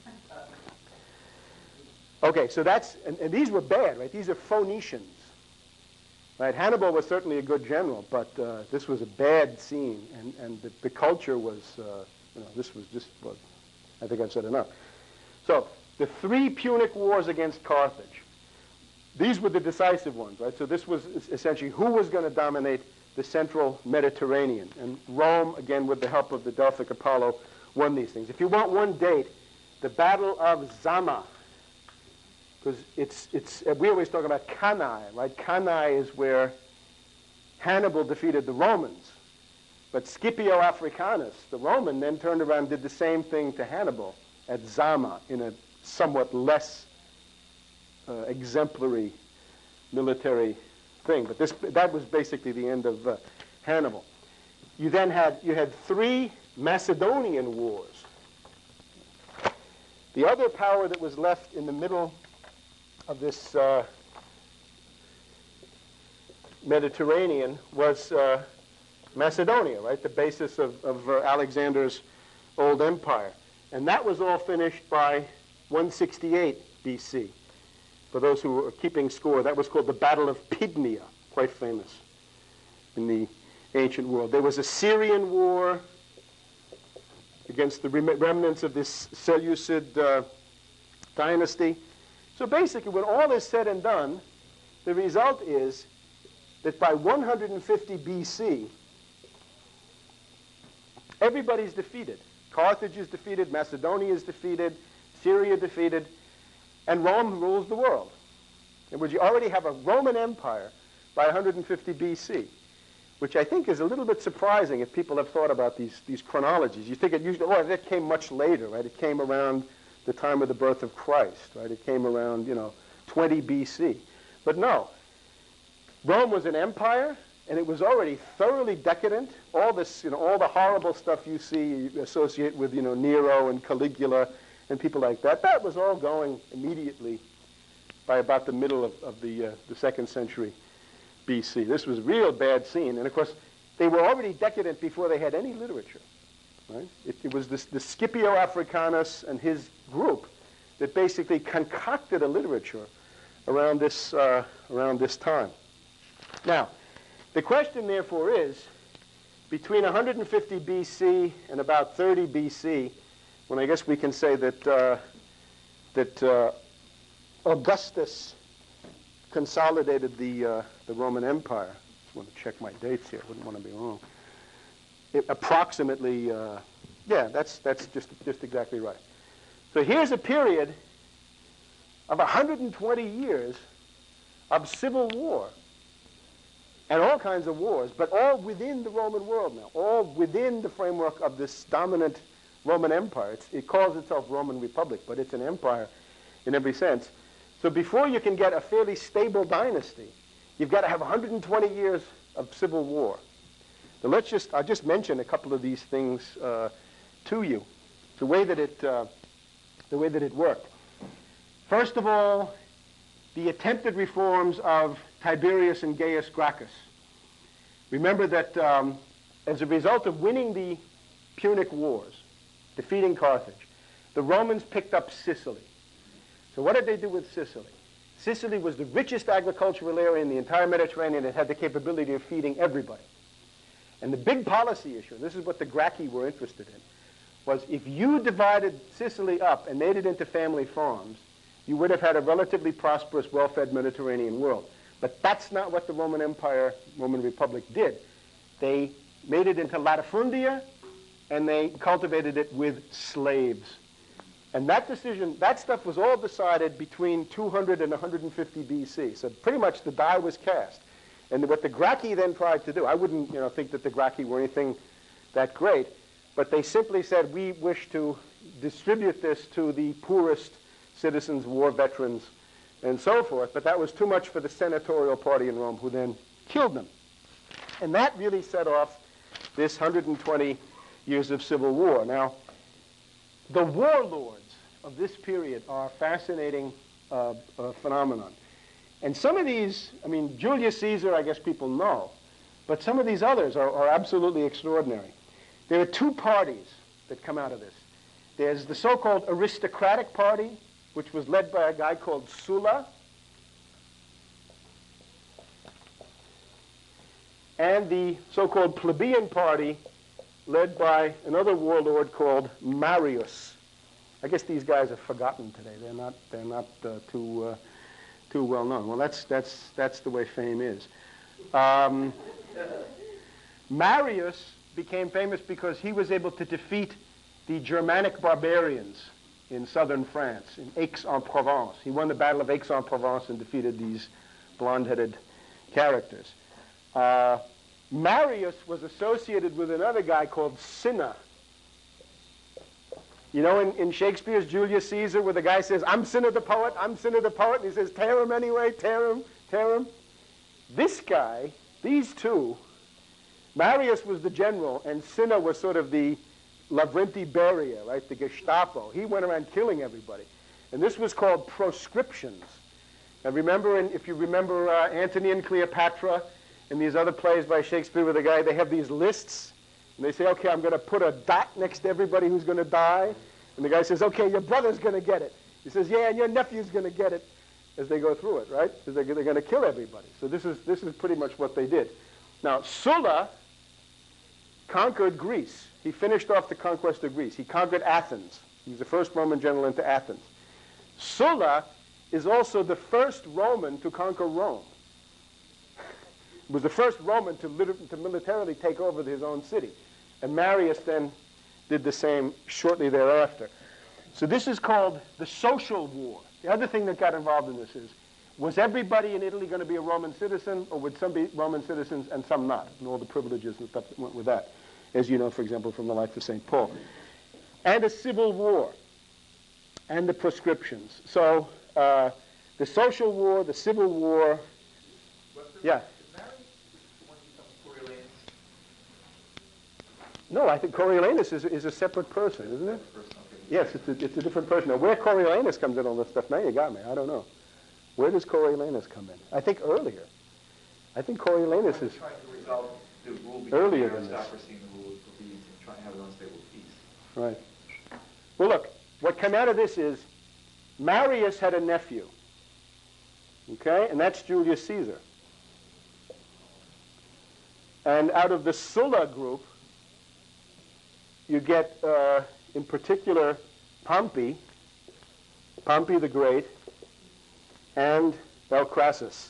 Okay, so that's, and, and these were bad, right? These are Phoenicians, right? Hannibal was certainly a good general, but uh, this was a bad scene, and, and the, the culture was, uh, you know, this was just, well, I think I've said enough. So, the three Punic wars against Carthage, these were the decisive ones, right? So this was essentially who was going to dominate the central Mediterranean. And Rome, again, with the help of the Delphic Apollo, won these things. If you want one date, the Battle of Zama, because it's, it's, we always talk about Cannae, right? Cannae is where Hannibal defeated the Romans. But Scipio Africanus, the Roman, then turned around and did the same thing to Hannibal at Zama in a somewhat less uh, exemplary military thing. But this, that was basically the end of uh, Hannibal. You then had, you had three Macedonian wars. The other power that was left in the middle of this uh, Mediterranean was uh, Macedonia, right? The basis of, of uh, Alexander's old empire. And that was all finished by one sixty-eight B C. For those who are keeping score, that was called the Battle of Pydnia, quite famous in the ancient world. There was a Syrian war against the rem remnants of this Seleucid uh, dynasty. So basically, when all is said and done, the result is that by one hundred fifty B C, everybody's defeated. Carthage is defeated, Macedonia is defeated, Syria defeated, and Rome rules the world. In which you already have a Roman Empire by one hundred fifty B C, which I think is a little bit surprising if people have thought about these, these chronologies. You think it usually, oh, that came much later, right? It came around the time of the birth of Christ, right? It came around, you know, twenty B C. But no, Rome was an empire, and it was already thoroughly decadent. All this, you know, all the horrible stuff you see, you associate with, you know, Nero and Caligula and people like that, that was all going immediately by about the middle of, of the, uh, the second century B C. This was a real bad scene. And of course, they were already decadent before they had any literature. Right? It, it was this, the Scipio Africanus and his group that basically concocted a literature around this, uh, around this time. Now, the question, therefore, is, between one hundred fifty B C and about thirty B C, when I guess we can say that, uh, that uh, Augustus consolidated the, uh, the Roman Empire. I just want to check my dates here. I wouldn't want to be wrong. It, approximately, uh, yeah, that's, that's just, just exactly right. So here's a period of one hundred twenty years of civil war. And all kinds of wars, but all within the Roman world now, all within the framework of this dominant Roman Empire. It's, it calls itself Roman Republic, but it's an empire in every sense. So before you can get a fairly stable dynasty, you've got to have one hundred twenty years of civil war. So let's just, I'll just mention a couple of these things uh, to you, the way that it, uh, the way that it worked. First of all, the attempted reforms of Tiberius and Gaius Gracchus. Remember that um, as a result of winning the Punic Wars, defeating Carthage. The Romans picked up Sicily. So what did they do with Sicily? Sicily was the richest agricultural area in the entire Mediterranean. It had the capability of feeding everybody. And the big policy issue, and this is what the Gracchi were interested in, was if you divided Sicily up and made it into family farms, you would have had a relatively prosperous, well-fed Mediterranean world. But that's not what the Roman Empire, Roman Republic did. They made it into latifundia, and they cultivated it with slaves. And that decision, that stuff was all decided between two hundred and one hundred fifty B C. So pretty much the die was cast. And what the Gracchi then tried to do, I wouldn't you know, think that the Gracchi were anything that great, but they simply said, we wish to distribute this to the poorest citizens, war veterans, and so forth. But that was too much for the senatorial party in Rome, who then killed them. And that really set off this one hundred twenty years of civil war. Now, the warlords of this period are a fascinating uh, uh, phenomenon. And some of these, I mean, Julius Caesar, I guess people know, but some of these others are, are absolutely extraordinary. There are two parties that come out of this. There's the so-called aristocratic party, which was led by a guy called Sulla, and the so-called plebeian party, led by another warlord called Marius. I guess these guys are forgotten today. They're not, they're not uh, too, uh, too well known. Well, that's, that's, that's the way fame is. Um, Marius became famous because he was able to defeat the Germanic barbarians in southern France, in Aix-en-Provence. He won the Battle of Aix-en-Provence and defeated these blonde-headed characters. Uh, Marius was associated with another guy called Cinna. You know, in, in Shakespeare's Julius Caesar, where the guy says, I'm Cinna the poet, I'm Cinna the poet, and he says, tear him anyway, tear him, tear him. This guy, these two, Marius was the general, and Cinna was sort of the Lavrenti Beria, right, the Gestapo. He went around killing everybody. And this was called proscriptions. Now remember, in, if you remember uh, Antony and Cleopatra, and these other plays by Shakespeare with the guy, they have these lists, and they say, okay, I'm going to put a dot next to everybody who's going to die. And the guy says, okay, your brother's going to get it. He says, yeah, and your nephew's going to get it, as they go through it, right? Because they're, they're going to kill everybody. So this is, this is pretty much what they did. Now, Sulla conquered Greece. He finished off the conquest of Greece. He conquered Athens. He was the first Roman general into Athens. Sulla is also the first Roman to conquer Rome. He was the first Roman to, lit- to militarily take over his own city. And Marius then did the same shortly thereafter. So this is called the social war. The other thing that got involved in this is, was everybody in Italy going to be a Roman citizen, or would some be Roman citizens and some not, and all the privileges and stuff that went with that, as you know, for example, from the life of Saint Paul. And a civil war, and the proscriptions. So uh, the social war, the civil war, Webster, yeah. Is Marius the one who becomes Coriolanus? No, I think Coriolanus is, is a separate person, isn't it? Person, okay. Yes, it's a, it's a different person. Now, where Coriolanus comes in on this stuff, now you got me. I don't know. Where does Coriolanus come in? I think earlier. I think Coriolanus is trying to resolve the rule between earlier the than this. aristocracy and the rule of the plebeians and trying to have an unstable peace. Right. Well, look, what came out of this is Marius had a nephew, okay, and that's Julius Caesar. And out of the Sulla group, you get, uh, in particular, Pompey, Pompey the Great, and Crassus.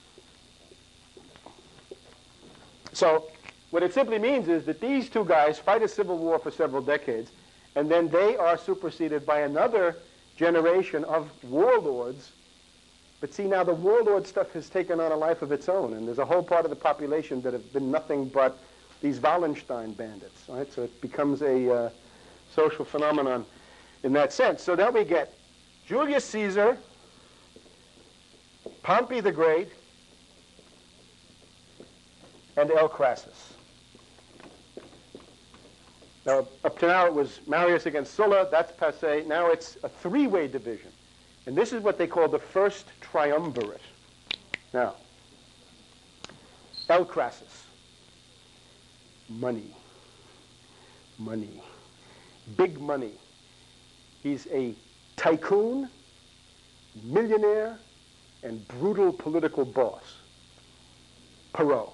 So what it simply means is that these two guys fight a civil war for several decades, and then they are superseded by another generation of warlords. But see, now the warlord stuff has taken on a life of its own, and there's a whole part of the population that have been nothing but these Wallenstein bandits, right? So it becomes a uh, social phenomenon in that sense. So now we get Julius Caesar, Pompey the Great, and Crassus. Now, up to now it was Marius against Sulla. That's passé. Now it's a three-way division. And this is what they call the first triumvirate. Now, Crassus. Money. Money. big money. He's a tycoon, millionaire, and brutal political boss. Perot.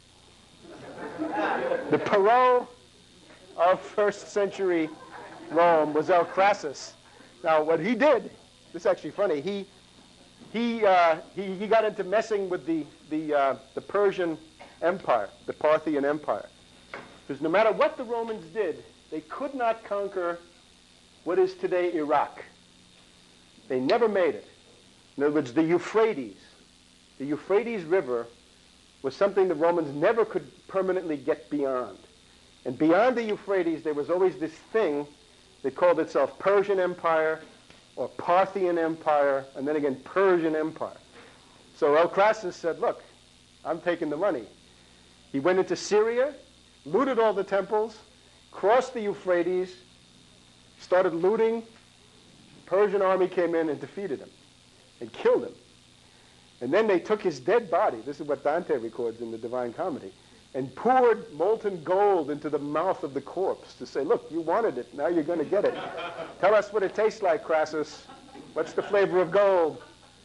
The Perot of first century Rome was El Crassus. Now, what he did, this is actually funny, he, he, uh, he, he got into messing with the, the, uh, the Persian Empire, the Parthian Empire. Because no matter what the Romans did, they could not conquer what is today Iraq. They never made it. In other words, the Euphrates, the Euphrates River was something the Romans never could permanently get beyond. And beyond the Euphrates, there was always this thing that called itself Persian Empire or Parthian Empire, and then again Persian Empire. So El Crassus said, look, I'm taking the money. He went into Syria, looted all the temples, crossed the Euphrates, started looting. Persian army came in and defeated him and killed him. And then they took his dead body, this is what Dante records in the Divine Comedy, and poured molten gold into the mouth of the corpse to say, look, you wanted it, now you're going to get it. Tell us what it tastes like, Crassus. What's the flavor of gold?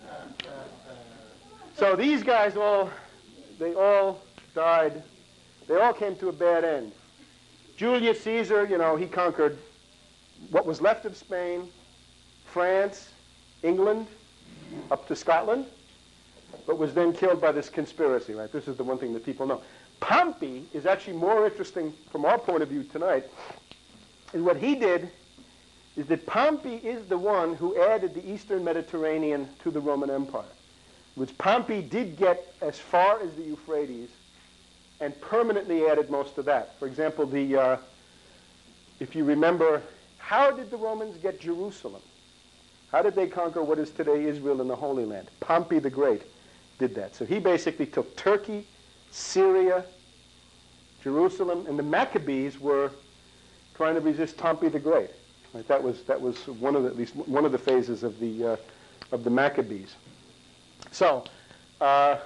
So these guys all, they all died. They all came to a bad end. Julius Caesar, you know, he conquered what was left of Spain, France, England, up to Scotland, but was then killed by this conspiracy, right? This is the one thing that people know. Pompey is actually more interesting from our point of view tonight. And what he did is that Pompey is the one who added the Eastern Mediterranean to the Roman Empire, which Pompey did get as far as the Euphrates and permanently added most of that. For example, the, uh, if you remember, how did the Romans get Jerusalem? How did they conquer what is today Israel and the Holy Land? Pompey the Great did that. So he basically took Turkey, Syria, Jerusalem, and the Maccabees were trying to resist Pompey the Great. Right? That was that was one of the, at least one of the phases of the uh, of the Maccabees. So uh,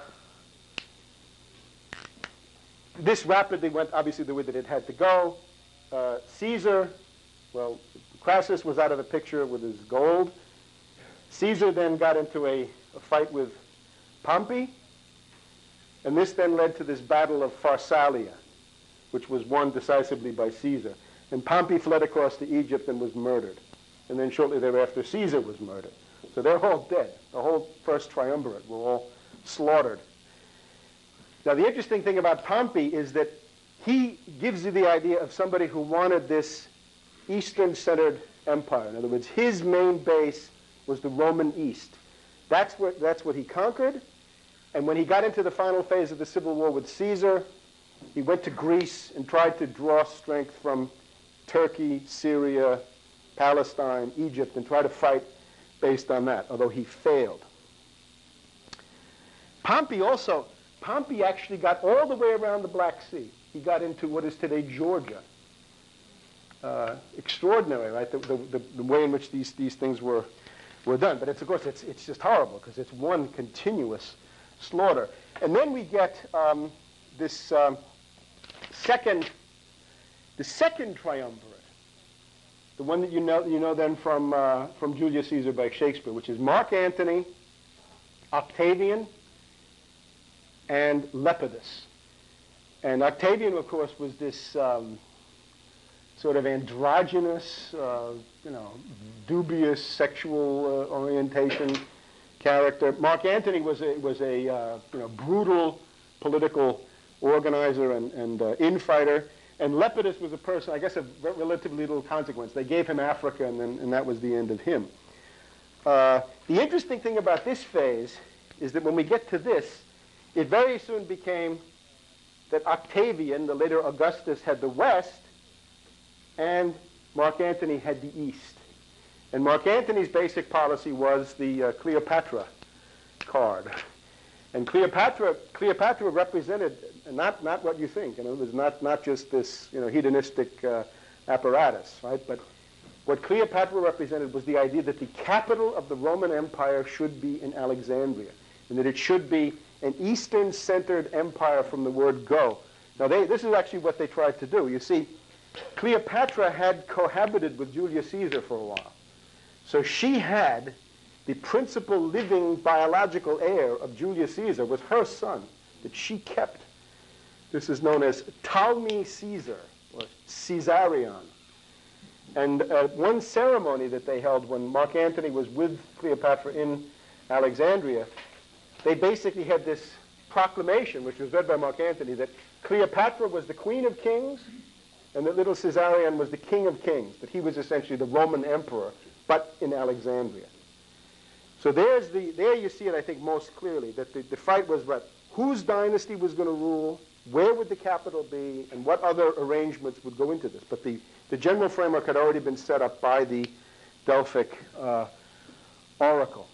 this rapidly went, obviously, the way that it had to go. Uh, Caesar, well, Crassus was out of the picture with his gold. Caesar then got into a, a fight with Pompey. And this then led to this battle of Pharsalia, which was won decisively by Caesar. And Pompey fled across to Egypt and was murdered. And then shortly thereafter, Caesar was murdered. So they're all dead. The whole first triumvirate were all slaughtered. Now, the interesting thing about Pompey is that he gives you the idea of somebody who wanted this Eastern-centered empire. In other words, his main base was the Roman East. That's what, that's what he conquered. And when he got into the final phase of the civil war with Caesar, he went to Greece and tried to draw strength from Turkey, Syria, Palestine, Egypt, and try to fight based on that, although he failed. Pompey also, Pompey actually got all the way around the Black Sea. He got into what is today Georgia. Uh, extraordinary, right, the, the, the way in which these, these things were, were done. But it's, of course, it's, it's just horrible because it's one continuous slaughter. And then we get um, this um, second, the second triumvirate, the one that you know, you know then from, uh, from Julius Caesar by Shakespeare, which is Mark Antony, Octavian, and Lepidus. And Octavian, of course, was this um, sort of androgynous, uh, you know, dubious sexual uh, orientation character. Mark Antony was a, was a uh, you know, brutal political organizer and, and uh, infighter. And Lepidus was a person, I guess, of relatively little consequence. They gave him Africa, and, then, and that was the end of him. Uh, the interesting thing about this phase is that when we get to this, it very soon became that Octavian, the later Augustus, had the West, and Mark Antony had the East. And Mark Antony's basic policy was the uh, Cleopatra card. And Cleopatra, Cleopatra represented not, not what you think. You know, it was not, not just this, you know, hedonistic uh, apparatus, right? But what Cleopatra represented was the idea that the capital of the Roman Empire should be in Alexandria, and that it should be an Eastern-centered empire from the word go. Now, they, this is actually what they tried to do. You see, Cleopatra had cohabited with Julius Caesar for a while. So she had the principal living biological heir of Julius Caesar was her son that she kept. This is known as Ptolemy Caesar, or Caesarion. And uh, one ceremony that they held when Mark Antony was with Cleopatra in Alexandria, they basically had this proclamation, which was read by Mark Antony, that Cleopatra was the queen of kings and that little Caesarion was the king of kings, that he was essentially the Roman emperor, but in Alexandria. So there's the, there you see it, I think, most clearly, that the, the fight was about whose dynasty was going to rule, where would the capital be, and what other arrangements would go into this. But the, the general framework had already been set up by the Delphic uh, oracle.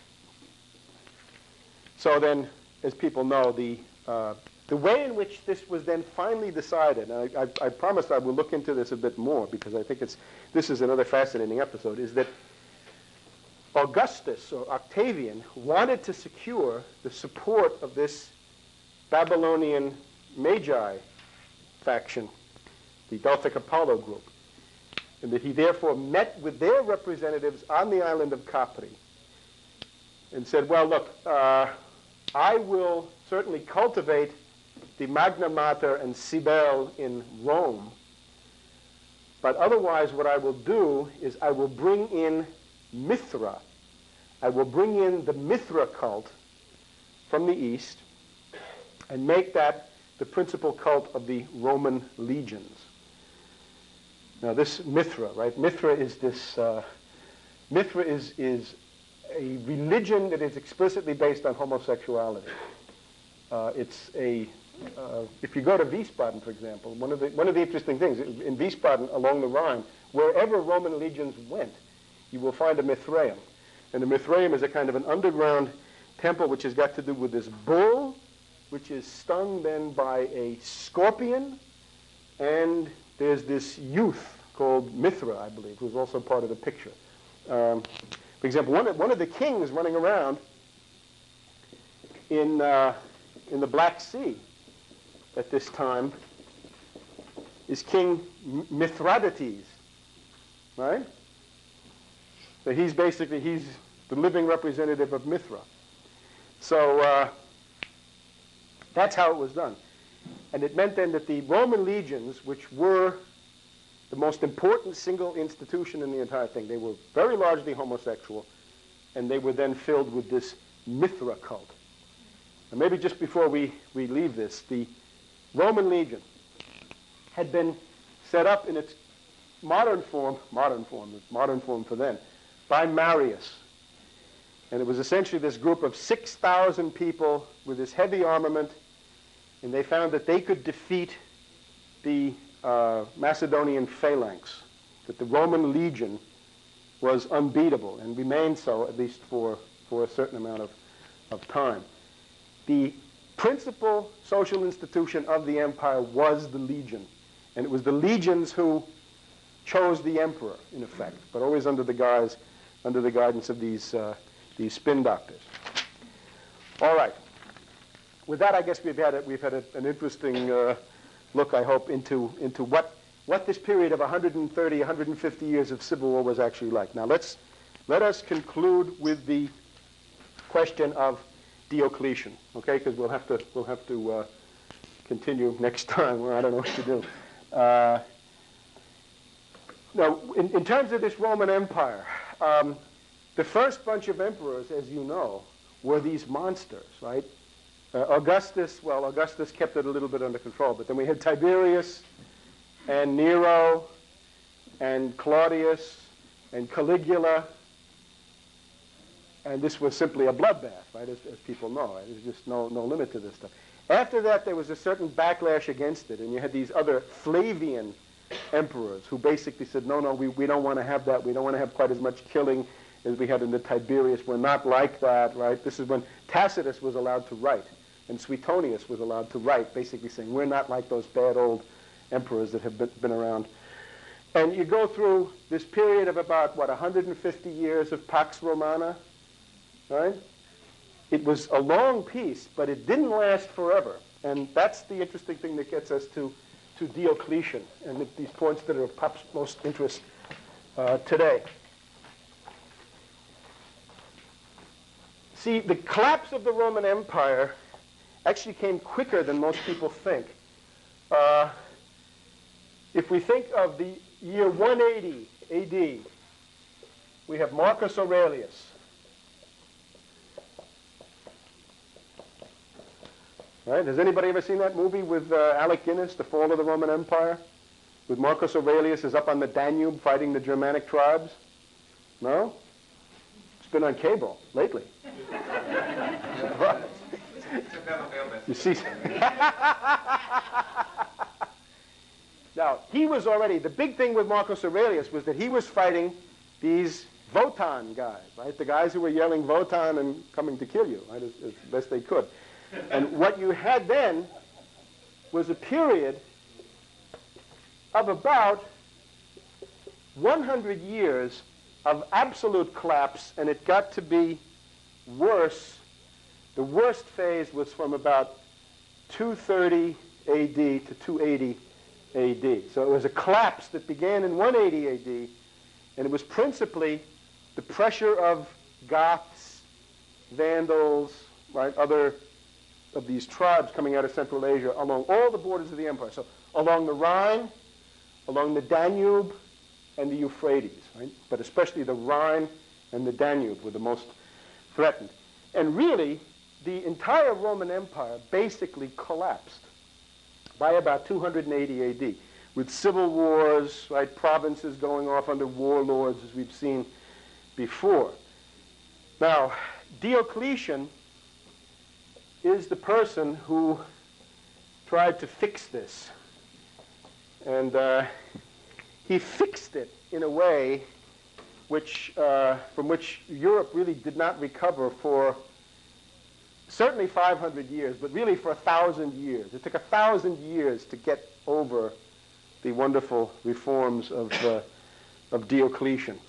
So then, as people know, the, uh, the way in which this was then finally decided, and I, I, I promised I will look into this a bit more because I think it's, this is another fascinating episode, is that Augustus, or Octavian, wanted to secure the support of this Babylonian magi faction, the Delphic Apollo group, and that he therefore met with their representatives on the island of Capri and said, well, look, uh, I will certainly cultivate the Magna Mater and Cybele in Rome, but otherwise what I will do is I will bring in Mithra. I will bring in the Mithra cult from the east and make that the principal cult of the Roman legions. Now this Mithra, right? Mithra is this, uh, Mithra is, is a religion that is explicitly based on homosexuality. Uh, it's a, uh, if you go to Wiesbaden, for example, one of the, one of the interesting things, in Wiesbaden along the Rhine, wherever Roman legions went, you will find a Mithraeum. And the Mithraeum is a kind of an underground temple which has got to do with this bull, which is stung then by a scorpion, and there's this youth called Mithra, I believe, who's also part of the picture. Um, for example, one of, one of the kings running around in, uh, in the Black Sea at this time is King Mithridates, right? So he's basically, he's the living representative of Mithra. So uh, that's how it was done. And it meant then that the Roman legions, which were the most important single institution in the entire thing, they were very largely homosexual, and they were then filled with this Mithra cult. And maybe just before we, we leave this, the Roman legion had been set up in its modern form, modern form, modern form for then, by Marius. And it was essentially this group of six thousand people with this heavy armament, and they found that they could defeat the uh, Macedonian phalanx, that the Roman legion was unbeatable and remained so at least for, for a certain amount of, of time. The principal social institution of the empire was the legion, and it was the legions who chose the emperor, in effect, but always under the guise, under the guidance of these, uh, these spin doctors. All right. With that, I guess we've had, a, we've had a, an interesting uh, look, I hope, into, into what, what this period of one hundred thirty, one hundred fifty years of civil war was actually like. Now, let's, let us conclude with the question of Diocletian, okay? Because we'll have to, we'll have to uh, continue next time. Well, I don't know what to do. Uh, now, in, in terms of this Roman Empire, um, the first bunch of emperors, as you know, were these monsters, right? Uh, Augustus, well, Augustus kept it a little bit under control, but then we had Tiberius and Nero and Claudius and Caligula, and this was simply a bloodbath, right, as, as people know. Right? There's just no, no limit to this stuff. After that, there was a certain backlash against it, and you had these other Flavian emperors who basically said, no, no, we, we don't want to have that. We don't want to have quite as much killing as we had in the Tiberius. We're not like that, right? This is when Tacitus was allowed to write, and Suetonius was allowed to write, basically saying, we're not like those bad old emperors that have been, been around. And you go through this period of about, what, one hundred fifty years of Pax Romana, right? It was a long peace, but it didn't last forever. And that's the interesting thing that gets us to to Diocletian and the, these points that are of perhaps most interest uh, today. See, the collapse of the Roman Empire actually came quicker than most people think. Uh, if we think of the year one eighty A D, we have Marcus Aurelius. Right? Has anybody ever seen that movie with uh, Alec Guinness, The Fall of the Roman Empire? With Marcus Aurelius is up on the Danube fighting the Germanic tribes? No? It's been on cable lately. You see? Now, he was already, the big thing with Marcus Aurelius was that he was fighting these Votan guys, right? The guys who were yelling Votan and coming to kill you, right, as, as best they could. And what you had then was a period of about one hundred years of absolute collapse, and it got to be worse. The worst phase was from about two thirty A D to two eighty A D. So it was a collapse that began in one eighty A D, and it was principally the pressure of Goths, Vandals, right, other of these tribes coming out of Central Asia along all the borders of the empire. So along the Rhine, along the Danube, and the Euphrates, right? But especially the Rhine and the Danube were the most threatened. And really, the entire Roman Empire basically collapsed by about two hundred eighty A D, with civil wars, right, provinces going off under warlords, as we've seen before. Now, Diocletian is the person who tried to fix this. And uh, he fixed it in a way which, uh, from which Europe really did not recover for certainly five hundred years, but really for a thousand years. It took a thousand years to get over the wonderful reforms of, uh, of Diocletian.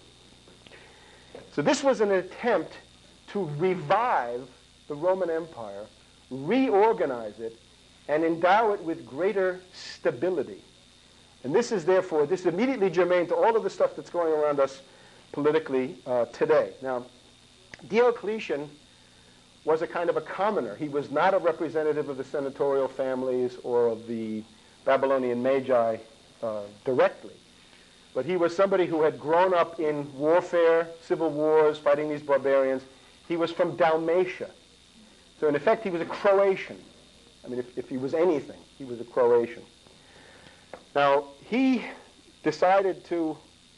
So this was an attempt to revive the Roman Empire, reorganize it, and endow it with greater stability. And this is therefore, this is immediately germane to all of the stuff that's going around us politically uh, today. Now, Diocletian was a kind of a commoner. He was not a representative of the senatorial families or of the Babylonian magi uh, directly. But he was somebody who had grown up in warfare, civil wars, fighting these barbarians. He was from Dalmatia. So in effect, he was a Croatian. I mean, if, if he was anything, he was a Croatian. Now, he decided to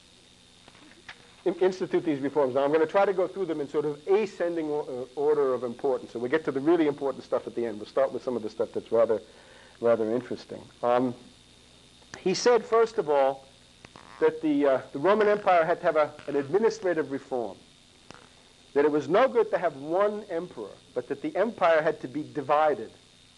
institute these reforms. Now, I'm going to try to go through them in sort of ascending order of importance. So we'll get to the really important stuff at the end. We'll start with some of the stuff that's rather, rather interesting. Um, he said, first of all, that the, uh, the Roman Empire had to have a, an administrative reform. That it was no good to have one emperor, but that the empire had to be divided,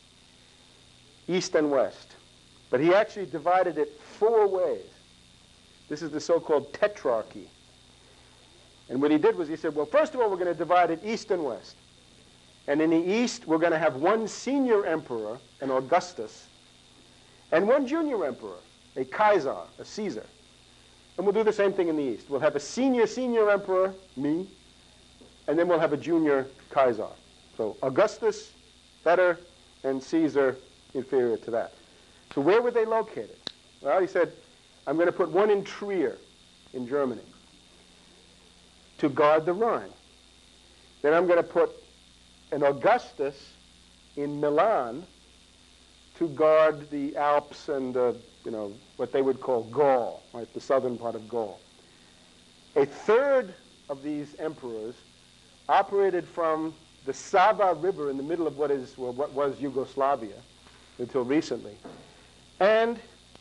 east and west. But he actually divided it four ways. This is the so-called tetrarchy. And what he did was he said, well, first of all, we're going to divide it east and west. And in the east, we're going to have one senior emperor, an Augustus, and one junior emperor, a Kaiser, a Caesar. And we'll do the same thing in the east. We'll have a senior, senior emperor, me, and then we'll have a junior Kaiser. So Augustus, better, and Caesar, inferior to that. So where were they located? Well, he said, I'm going to put one in Trier, in Germany, to guard the Rhine. Then I'm going to put an Augustus in Milan to guard the Alps and, uh, you know, what they would call Gaul, right, the southern part of Gaul. A third of these emperors operated from the Sava River in the middle of what is, well, what was Yugoslavia until recently. And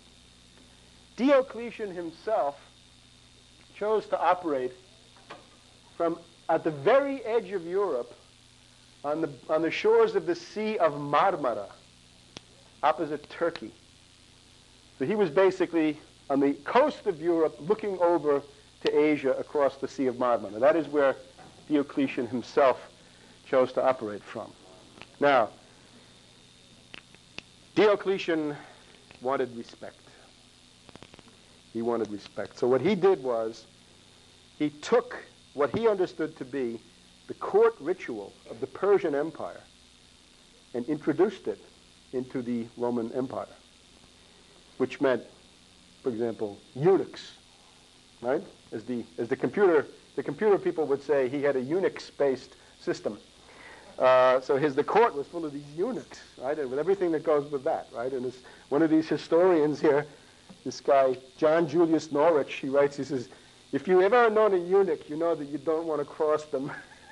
Diocletian himself chose to operate from at the very edge of Europe on the, on the shores of the Sea of Marmara, opposite Turkey. So he was basically on the coast of Europe looking over to Asia across the Sea of Marmara. That is where Diocletian himself chose to operate from. Now, Diocletian wanted respect. He wanted respect. So what he did was he took what he understood to be the court ritual of the Persian Empire and introduced it into the Roman Empire, which meant, for example, eunuchs, right? As the, as the computer, the computer people would say, he had a Unix-based system. Uh, so his, the court was full of these eunuchs, right? And with everything that goes with that, right? And this, one of these historians here, this guy, John Julius Norwich, he writes, he says, if you ever known a eunuch, you know that you don't want to cross them.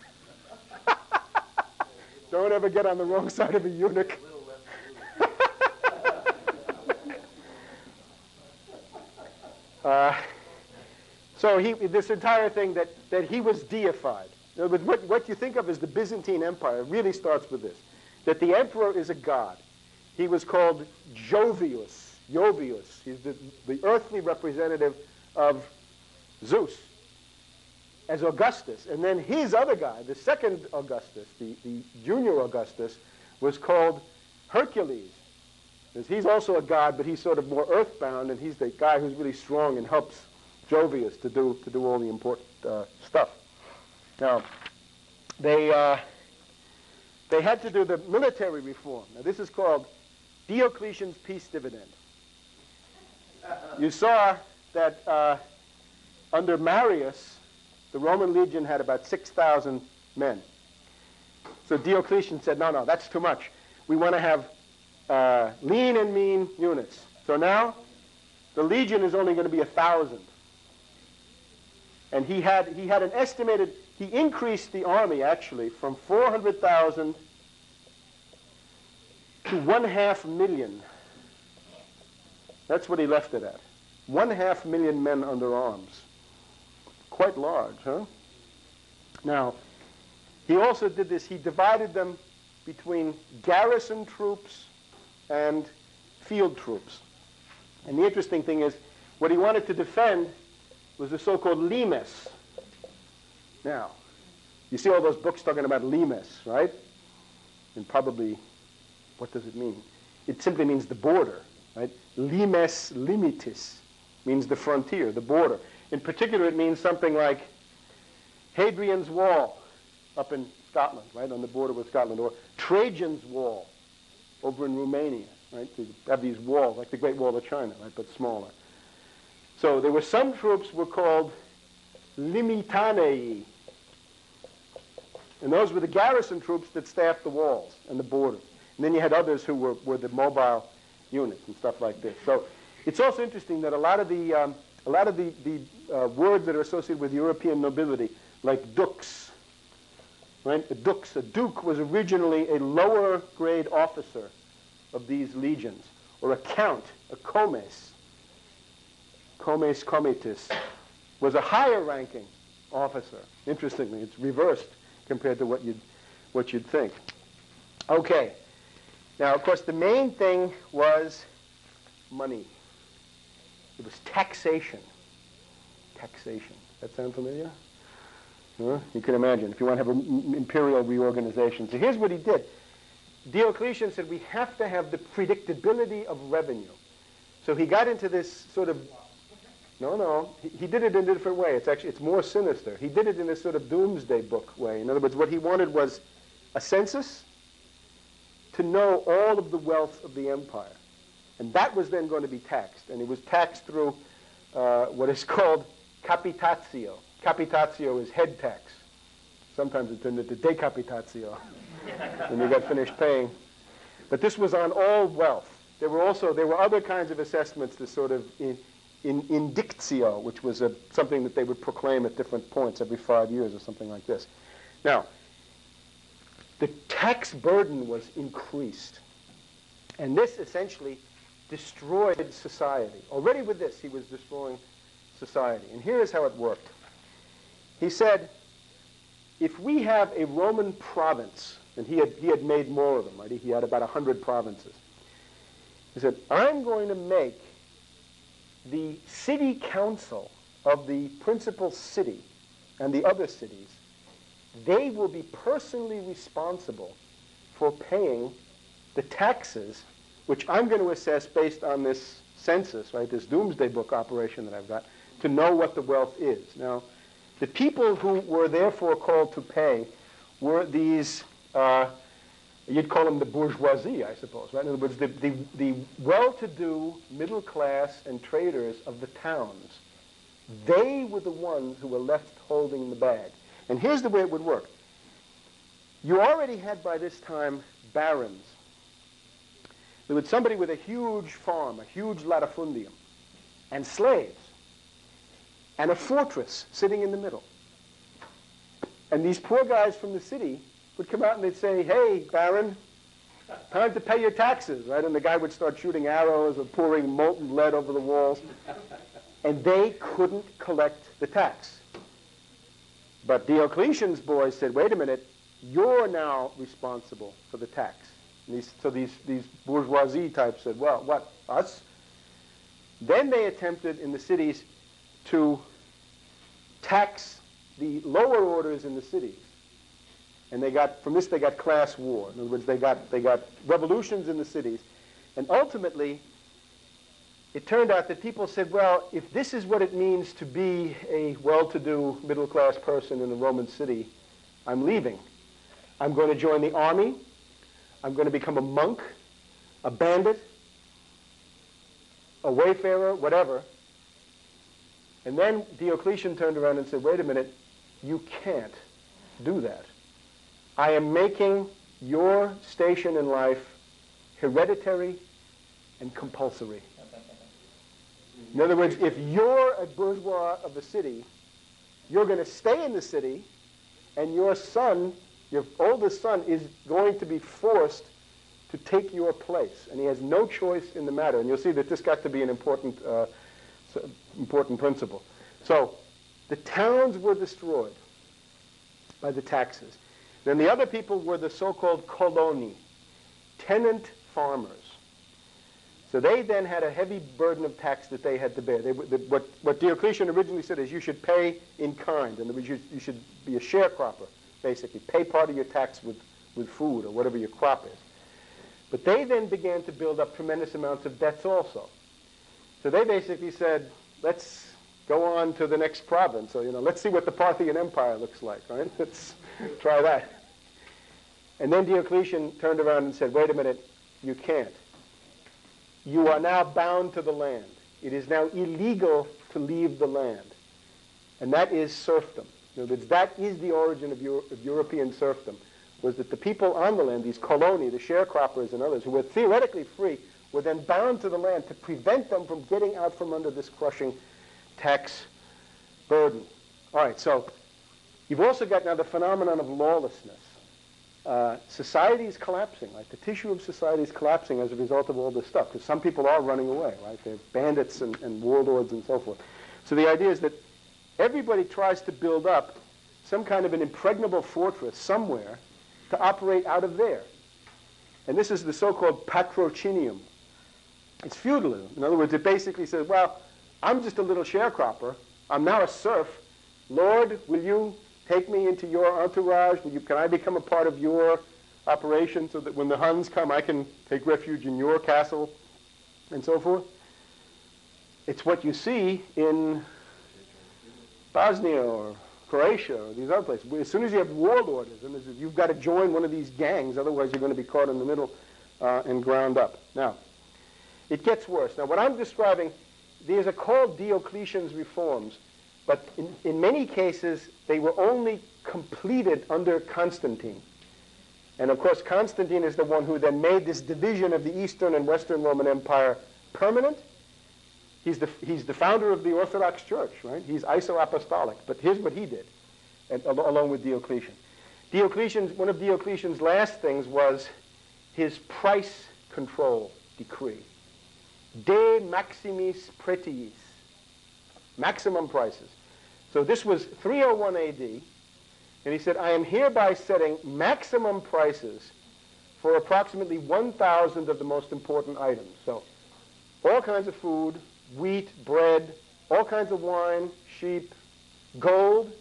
Don't ever get on the wrong side of a eunuch. uh, so he, this entire thing that, that he was deified. In other words, what, what you think of as the Byzantine Empire really starts with this, that the emperor is a god. He was called Jovius. Jovius. He's the, the earthly representative of Zeus as Augustus. And then his other guy, the second Augustus, the, the junior Augustus, was called Hercules. Because he's also a god, but he's sort of more earthbound, and he's the guy who's really strong and helps Jovius to do, to do all the important uh, stuff. Now, they, uh, they had to do the military reform. Now, this is called Diocletian's peace dividend. You saw that uh, under Marius, the Roman legion had about six thousand men. So Diocletian said, no, no, that's too much. We want to have uh, lean and mean units. So now the legion is only going to be one thousand. And he had, he had an estimated, he increased the army actually from four hundred thousand to one half million. That's what he left it at. One half million men under arms. Quite large, huh? Now, he also did this, he divided them between garrison troops and field troops. And the interesting thing is, what he wanted to defend was the so-called limes. Now, you see all those books talking about limes, right? And probably, what does it mean? It simply means the border, right? Limes limitis means the frontier, the border. In particular, it means something like Hadrian's Wall up in Scotland, right, on the border with Scotland, or Trajan's Wall over in Romania, right? So you have these walls, like the Great Wall of China, right, but smaller. So there were some troops were called limitanei, and those were the garrison troops that staffed the walls and the borders. And then you had others who were, were the mobile units and stuff like this. So it's also interesting that a lot of the um, a lot of the, the uh, words that are associated with European nobility, like dux, right? A dux, a duke was originally a lower grade officer of these legions, or a count, a comes, comes comitis, was a higher ranking officer. Interestingly, it's reversed compared to what you'd, what you'd think. Okay. Now, of course, the main thing was money. It was taxation. Taxation. That sound familiar? Huh? You can imagine, if you want to have an imperial reorganization. So here's what he did. Diocletian said, we have to have the predictability of revenue. So he got into this sort of, no, no, he, he did it in a different way. It's actually, it's more sinister. He did it in this sort of doomsday book way. In other words, what he wanted was a census to know all of the wealth of the empire. And that was then going to be taxed. And it was taxed through uh, what is called capitatio. Capitatio is head tax. Sometimes it turned into decapitatio when you got finished paying. But this was on all wealth. There were also, there were other kinds of assessments, this sort of in, in indictio, which was a, something that they would proclaim at different points every five years or something like this. Now, the tax burden was increased. And this essentially destroyed society. Already with this, he was destroying society. And here is how it worked. He said, if we have a Roman province, and he had, he had made more of them, right? He had about one hundred provinces. He said, I'm going to make the city council of the principal city and the other cities, they will be personally responsible for paying the taxes which I'm going to assess based on this census, right, this doomsday book operation that I've got, to know what the wealth is. Now, the people who were therefore called to pay were these, uh, you'd call them the bourgeoisie, I suppose, right? In other words, the, the, the well-to-do middle class and traders of the towns. They were the ones who were left holding the bag. And here's the way it would work. You already had by this time barons. There was somebody with a huge farm, a huge latifundium, and slaves, and a fortress sitting in the middle. And these poor guys from the city would come out and they'd say, hey, baron, time to pay your taxes, right? And the guy would start shooting arrows or pouring molten lead over the walls. And they couldn't collect the tax. But Diocletian's boys said, wait a minute, you're now responsible for the tax. And these, so these, these bourgeoisie types said, well, what, us? Then they attempted in the cities to tax the lower orders in the cities. And they got, from this they got class war. In other words, they got, they got revolutions in the cities. And ultimately, it turned out that people said, well, if this is what it means to be a well-to-do middle-class person in a Roman city, I'm leaving. I'm going to join the army. I'm going to become a monk, a bandit, a wayfarer, whatever. And then Diocletian turned around and said, wait a minute, you can't do that. I am making your station in life hereditary and compulsory. In other words, if you're a bourgeois of the city, you're going to stay in the city, and your son, your oldest son, is going to be forced to take your place. And he has no choice in the matter. And you'll see that this got to be an important, uh, important principle. So the towns were destroyed by the taxes. Then the other people were the so-called coloni, tenant farmers. So they then had a heavy burden of tax that they had to bear. They, the, what, what Diocletian originally said is you should pay in kind, and you should, you should be a sharecropper, basically. Pay part of your tax with, with food or whatever your crop is. But they then began to build up tremendous amounts of debts also. So they basically said, let's go on to the next province. So, you know, let's see what the Parthian Empire looks like, right? Let's try that. And then Diocletian turned around and said, wait a minute, you can't. You are now bound to the land. It is now illegal to leave the land. And that is serfdom. In other words, that is the origin of, Euro of European serfdom, was that the people on the land, these coloni, the sharecroppers and others, who were theoretically free, were then bound to the land to prevent them from getting out from under this crushing tax burden. All right, so you've also got now the phenomenon of lawlessness. Uh, society is collapsing, right? The tissue of society is collapsing as a result of all this stuff, because some people are running away, right? They're bandits and, and warlords and so forth. So the idea is that everybody tries to build up some kind of an impregnable fortress somewhere to operate out of there. And this is the so-called patrocinium. It's feudalism. In other words, it basically says, well, I'm just a little sharecropper. I'm now a serf. Lord, will you take me into your entourage? Will you, can I become a part of your operation so that when the Huns come, I can take refuge in your castle and so forth? It's what you see in Bosnia or Croatia or these other places. As soon as you have warlords, and you've got to join one of these gangs, otherwise you're going to be caught in the middle uh, and ground up. Now, it gets worse. Now, what I'm describing, these are called Diocletian's reforms, but in, in many cases, they were only completed under Constantine. And of course, Constantine is the one who then made this division of the Eastern and Western Roman Empire permanent. He's the, he's the founder of the Orthodox Church, right? He's iso-apostolic, but here's what he did, and, along with Diocletian. Diocletian's, one of Diocletian's last things was his price control decree. De maximis pretiis, maximum prices. So this was three oh one A D, and he said, I am hereby setting maximum prices for approximately one thousand of the most important items. So all kinds of food, wheat, bread, all kinds of wine, sheep, gold,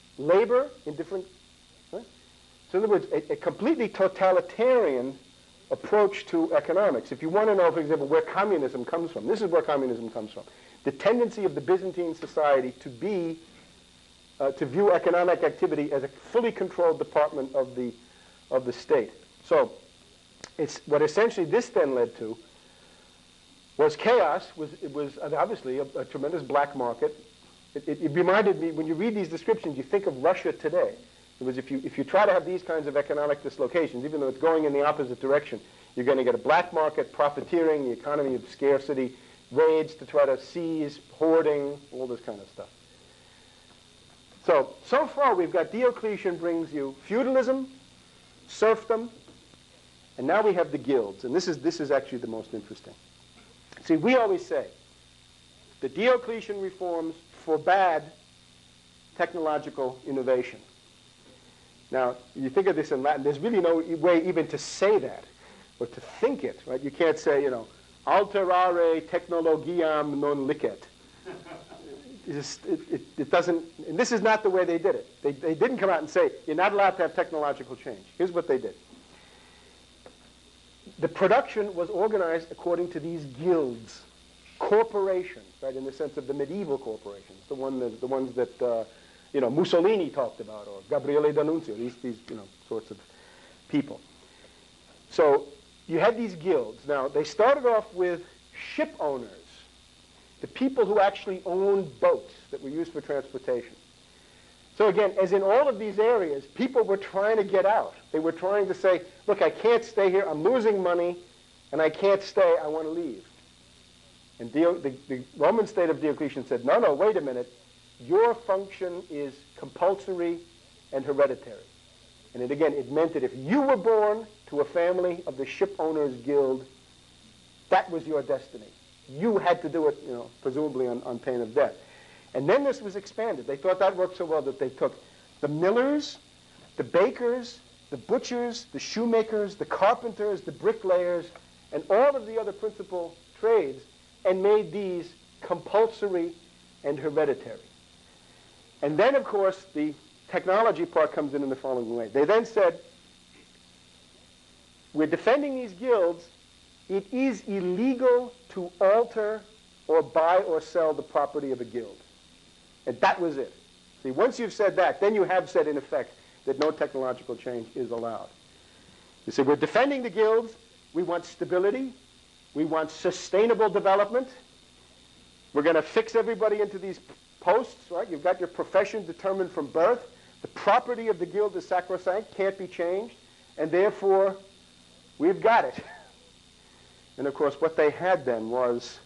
labor in different... Right? So in other words, a, a completely totalitarian approach to economics. If you want to know, for example, where communism comes from, this is where communism comes from. The tendency of the Byzantine society to be, uh, to view economic activity as a fully controlled department of the, of the state. So, it's what essentially this then led to was chaos. Was it was obviously a, a tremendous black market. It, it, it reminded me, when you read these descriptions, you think of Russia today. It was if you if you try to have these kinds of economic dislocations, even though it's going in the opposite direction, you're going to get a black market, profiteering, the economy of scarcity, raids to try to seize, hoarding, all this kind of stuff. So, so far we've got Diocletian brings you feudalism, serfdom, and now we have the guilds. And this is, this is actually the most interesting. See, we always say the Diocletian reforms forbade technological innovation. Now, you think of this in Latin, there's really no way even to say that, or to think it, right? You can't say, you know, alterare technologiam non licet. It, just, it, it, it doesn't, and this is not the way they did it. They, they didn't come out and say, you're not allowed to have technological change. Here's what they did. The production was organized according to these guilds, corporations, right, in the sense of the medieval corporations, the, one that, the ones that, uh, you know, Mussolini talked about, or Gabriele D'Annunzio, these, these, you know, sorts of people. So you had these guilds. Now, they started off with ship owners, the people who actually owned boats that were used for transportation. So again, as in all of these areas, people were trying to get out. They were trying to say, look, I can't stay here, I'm losing money, and I can't stay, I want to leave. And Dio, the, the Roman state of Diocletian said, no, no, wait a minute, your function is compulsory and hereditary. And it, again, it meant that if you were born to a family of the ship owners guild, that was your destiny. You had to do it, you know, presumably on, on pain of death. And then this was expanded. They thought that worked so well that they took the millers, the bakers, the butchers, the shoemakers, the carpenters, the bricklayers, and all of the other principal trades, and made these compulsory and hereditary. And then, of course, the technology part comes in in the following way. They then said, we're defending these guilds. It is illegal to alter or buy or sell the property of a guild. And that was it. See, once you've said that, then you have said, in effect, that no technological change is allowed. You say, we're defending the guilds. We want stability. We want sustainable development. We're going to fix everybody into these posts, right? You've got your profession determined from birth. The property of the guild is sacrosanct, can't be changed, and therefore, we've got it. And of course, what they had then was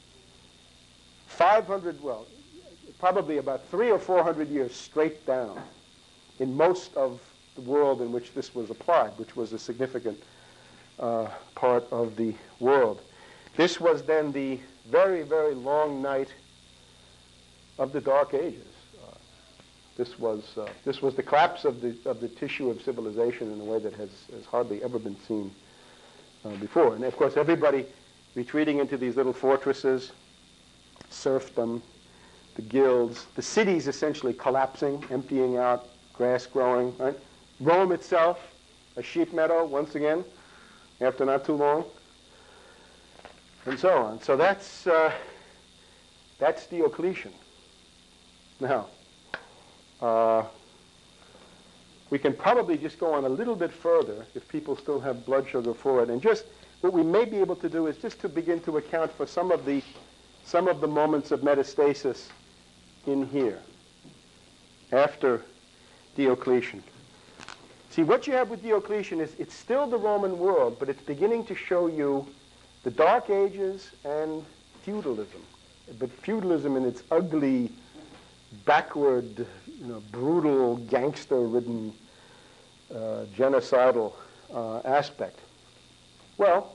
five hundred, well, probably about three or four hundred years straight down in most of the world in which this was applied, which was a significant uh, part of the world. This was then the very, very long night of the Dark Ages. Uh, this was uh, this was the collapse of the of the tissue of civilization in a way that has, has hardly ever been seen uh, before. And of course, everybody retreating into these little fortresses, serfdom, the guilds, the cities essentially collapsing, emptying out, grass growing, right? Rome itself, a sheep meadow once again, after not too long, and so on. So that's uh, that's Diocletian. Now, uh, we can probably just go on a little bit further if people still have blood sugar for it, and just what we may be able to do is just to begin to account for some of the some of the moments of metastasis in here after Diocletian. See, what you have with Diocletian is it's still the Roman world, but it's beginning to show you the Dark Ages and feudalism. But feudalism in its ugly, backward, you know, brutal, gangster-ridden, uh, genocidal uh, aspect. Well,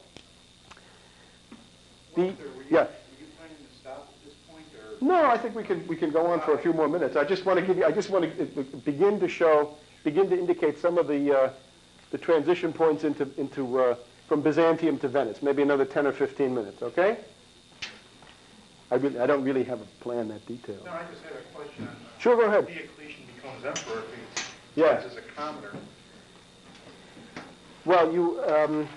the, Webster, were you, yeah. Were you planning to stop at this point, or? No, I think we can we can go on for a few more minutes. I just want to give you. I just want to begin to show, begin to indicate some of the uh, the transition points into into uh, from Byzantium to Venice. Maybe another ten or fifteen minutes. Okay. I really, I don't really have a plan that detailed. No, I just had a question. On, uh, Sure, go ahead. Diocletian becomes emperor if he Yeah. starts as a commoner. Well, you um,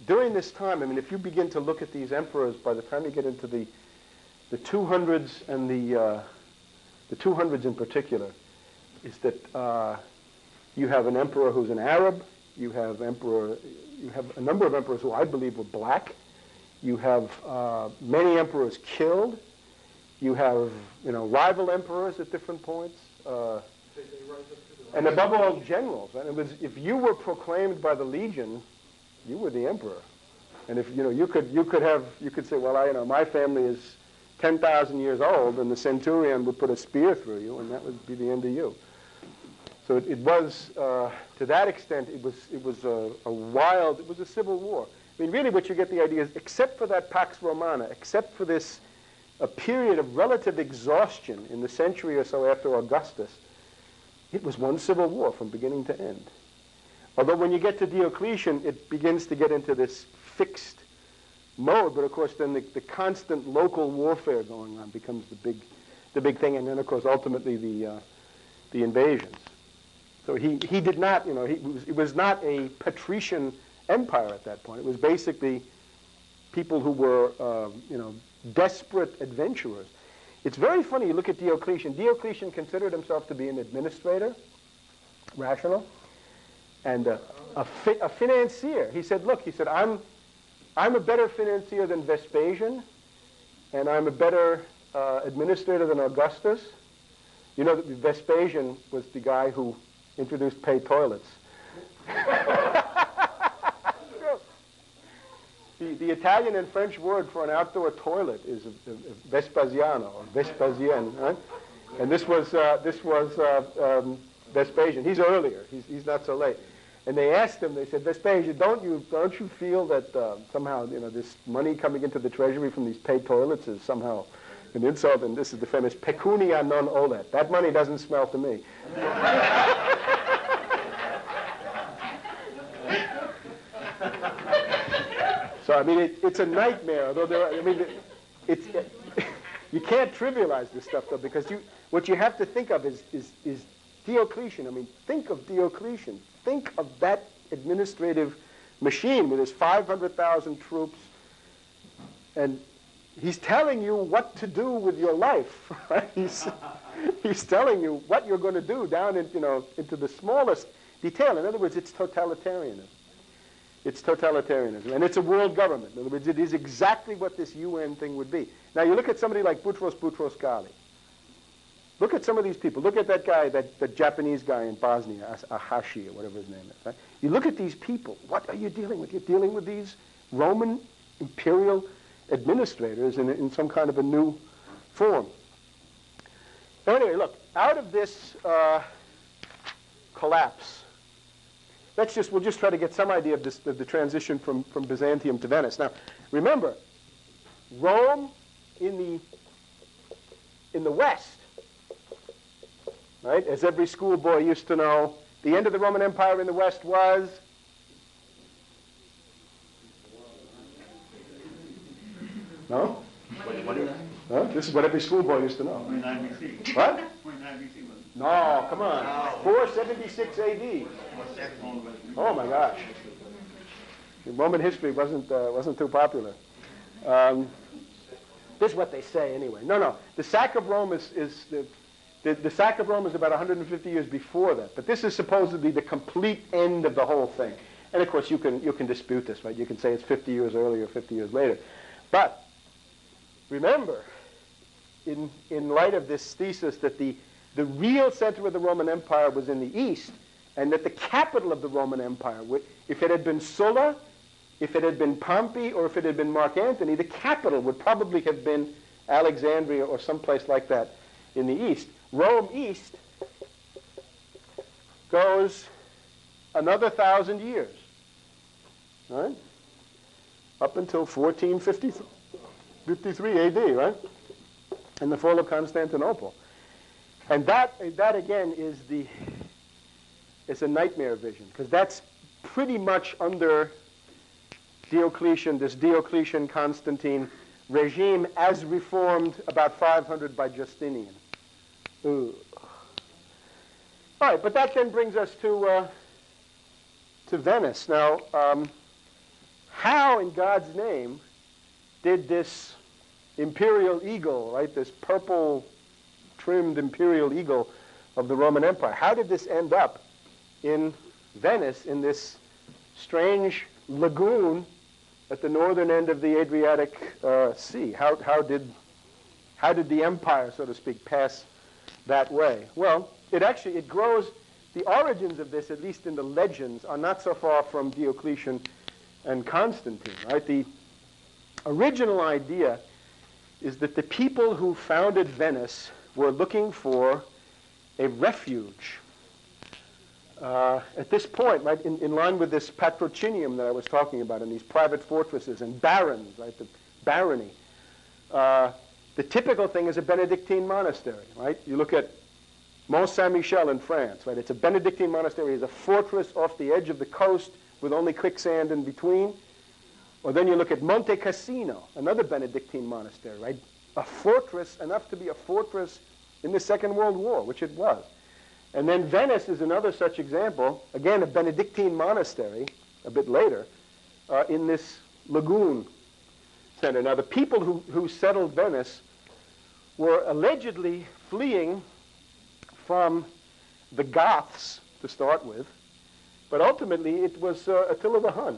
during this time, I mean, if you begin to look at these emperors, by the time you get into the the two hundreds and the uh, the two hundreds in particular, is that uh, you have an emperor who's an Arab, you have emperor, you have a number of emperors who I believe were black, you have uh, many emperors killed, you have you know rival emperors at different points. Uh, And above all, generals. And it was, if you were proclaimed by the legion, you were the emperor. And if you know, you could, you could have, you could say, well, I, you know, my family is ten thousand years old, and the centurion would put a spear through you, and that would be the end of you. So it, it was, uh, to that extent, it was, it was a, a wild, it was a civil war. I mean, really, what you get the idea is, except for that Pax Romana, except for this, a period of relative exhaustion in the century or so after Augustus, it was one civil war from beginning to end. Although when you get to Diocletian, it begins to get into this fixed mode, but of course then the, the constant local warfare going on becomes the big, the big thing, and then of course ultimately the, uh, the invasions. So he, he did not, you know, he, it, was, it was not a patrician empire at that point. It was basically people who were, uh, you know, desperate adventurers. It's very funny, you look at Diocletian. Diocletian considered himself to be an administrator, rational, and a, a, fi a financier. He said, look, he said, I'm, I'm a better financier than Vespasian, and I'm a better uh, administrator than Augustus. You know that Vespasian was the guy who introduced pay toilets. The, the Italian and French word for an outdoor toilet is a, a, a Vespasiano or Vespasien, right? And this was uh, this was uh, um, Vespasian. He's earlier. He's he's not so late. And they asked him. They said, Vespasian, don't you don't you feel that uh, somehow you know this money coming into the treasury from these paid toilets is somehow an insult? And this is the famous pecunia non olet. That money doesn't smell to me. So I mean, it, it's a nightmare. Although there, are, I mean, it, it's it, you can't trivialize this stuff though, because you what you have to think of is is is Diocletian. I mean, think of Diocletian. Think of that administrative machine with his five hundred thousand troops, and he's telling you what to do with your life. Right? He's he's telling you what you're going to do down in, you know into the smallest detail. In other words, it's totalitarianism. It's totalitarianism, and it's a world government. In other words, it is exactly what this U N thing would be. Now, you look at somebody like Boutros Boutros-Ghali. Look at some of these people. Look at that guy, that, that Japanese guy in Bosnia, Ahashi, or whatever his name is. Right? You look at these people. What are you dealing with? You're dealing with these Roman imperial administrators in, in some kind of a new form. Anyway, look, out of this uh, collapse, Let's just, we'll just try to get some idea of, this, of the transition from, from Byzantium to Venice. Now, remember, Rome in the, in the West, right, as every schoolboy used to know, the end of the Roman Empire in the West was? No? No? This is what every schoolboy used to know. twenty-nine B C. What? twenty-nine B C was. No, come on. four seventy-six A D. Oh my gosh. Roman history wasn't uh, wasn't too popular. Um, this is what they say anyway. No, no. The sack of Rome is is the, the the sack of Rome is about one hundred fifty years before that. But this is supposedly the complete end of the whole thing. And of course, you can you can dispute this, right? You can say it's fifty years earlier, fifty years later. But remember, in in light of this thesis that the the real center of the Roman Empire was in the east, and that the capital of the Roman Empire, if it had been Sulla, if it had been Pompey, or if it had been Mark Antony, the capital would probably have been Alexandria or someplace like that in the east. Rome east goes another thousand years, right? Up until fourteen fifty-three A D, right? And the fall of Constantinople. And that, that again, is the, it's a nightmare vision, because that's pretty much under Diocletian, this Diocletian-Constantine regime as reformed about five hundred by Justinian. Ooh. All right, but that then brings us to, uh, to Venice. Now, um, how in God's name did this imperial eagle, right, this purple trimmed imperial eagle of the Roman Empire, how did this end up in Venice, in this strange lagoon at the northern end of the Adriatic uh, Sea? How, how, did, how did the empire, so to speak, pass that way? Well, it actually, it grows, the origins of this, at least in the legends, are not so far from Diocletian and Constantine, right? The original idea is that the people who founded Venice were looking for a refuge. Uh, at this point, right, in, in line with this patrocinium that I was talking about, and these private fortresses and barons, right, the barony, uh, the typical thing is a Benedictine monastery, right? You look at Mont Saint-Michel in France, right? It's a Benedictine monastery. It's a fortress off the edge of the coast with only quicksand in between. Or then you look at Monte Cassino, another Benedictine monastery, right? A fortress, enough to be a fortress in the Second World War, which it was. And then Venice is another such example, again, a Benedictine monastery, a bit later, uh, in this lagoon center. Now, the people who, who settled Venice were allegedly fleeing from the Goths to start with, but ultimately it was uh, Attila the Hun.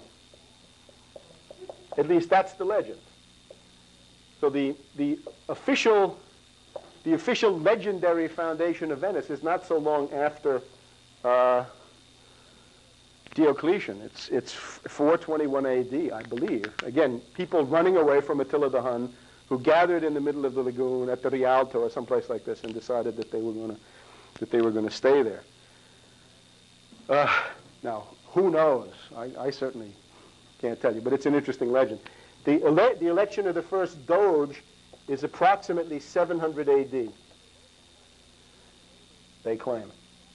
At least that's the legend. So the, the official the official legendary foundation of Venice is not so long after uh, Diocletian. It's, it's four twenty-one A D, I believe. Again, people running away from Attila the Hun who gathered in the middle of the lagoon at the Rialto or someplace like this and decided that they were going to that they were going to stay there. Uh, now, who knows? I, I certainly can't tell you, but it's an interesting legend. The, ele the election of the first Doge is approximately seven hundred A D, they claim.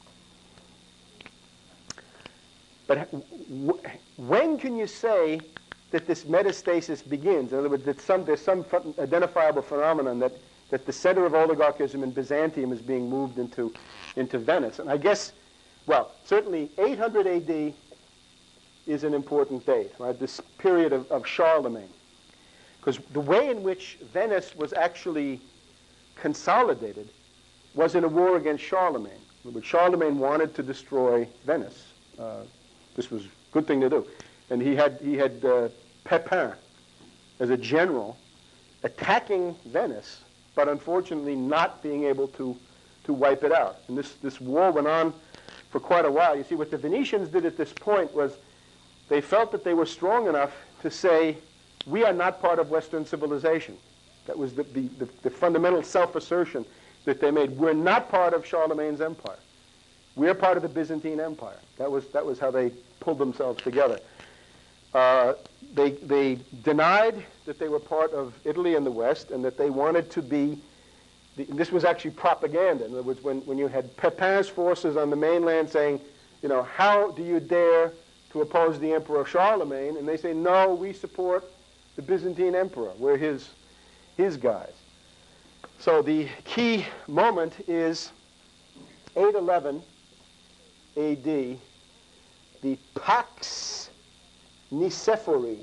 But w when can you say that this metastasis begins? In other words, that some, there's some identifiable phenomenon that, that the center of oligarchism in Byzantium is being moved into, into Venice. And I guess, well, certainly eight hundred A D is an important date, right? This period of, of Charlemagne. Because the way in which Venice was actually consolidated was in a war against Charlemagne. But Charlemagne wanted to destroy Venice. Uh, this was a good thing to do. And he had, he had uh, Pepin as a general attacking Venice, but unfortunately not being able to, to wipe it out. And this, this war went on for quite a while. You see, what the Venetians did at this point was they felt that they were strong enough to say, we are not part of Western civilization. That was the, the, the, the fundamental self-assertion that they made. We're not part of Charlemagne's empire. We're part of the Byzantine Empire. That was, that was how they pulled themselves together. Uh, they, they denied that they were part of Italy and the West and that they wanted to be, the, this was actually propaganda. In other words, when, when you had Pepin's forces on the mainland saying, you know, how do you dare to oppose the Emperor Charlemagne? And they say, no, we support the Byzantine Emperor. We're his, his guys. So the key moment is eight eleven A D, the Pax Nicephori.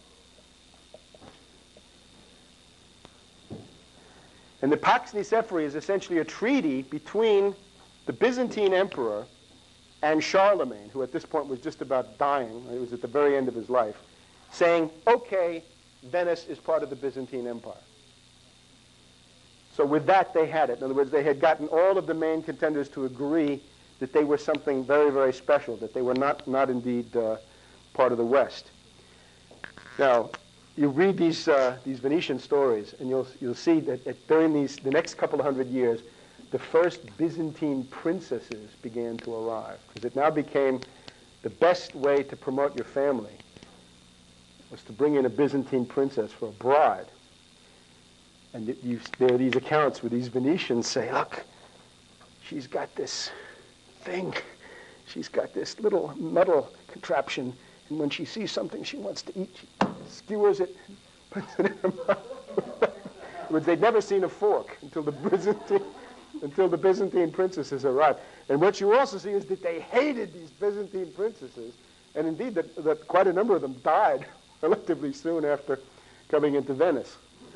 And the Pax Nicephori is essentially a treaty between the Byzantine Emperor and Charlemagne, who at this point was just about dying. He was at the very end of his life, saying, okay, Venice is part of the Byzantine Empire. So with that, they had it. In other words, they had gotten all of the main contenders to agree that they were something very, very special, that they were not, not indeed uh, part of the West. Now, you read these, uh, these Venetian stories, and you'll, you'll see that, that during these, the next couple of hundred years, the first Byzantine princesses began to arrive, because it now became the best way to promote your family was to bring in a Byzantine princess for a bride. And it, you, there are these accounts where these Venetians say, look, she's got this thing. She's got this little metal contraption, and when she sees something she wants to eat, she skewers it, puts it in her mouth. They'd never seen a fork until the Byzantine, until the Byzantine princesses arrived. And what you also see is that they hated these Byzantine princesses, and indeed that, that quite a number of them died relatively soon after coming into Venice.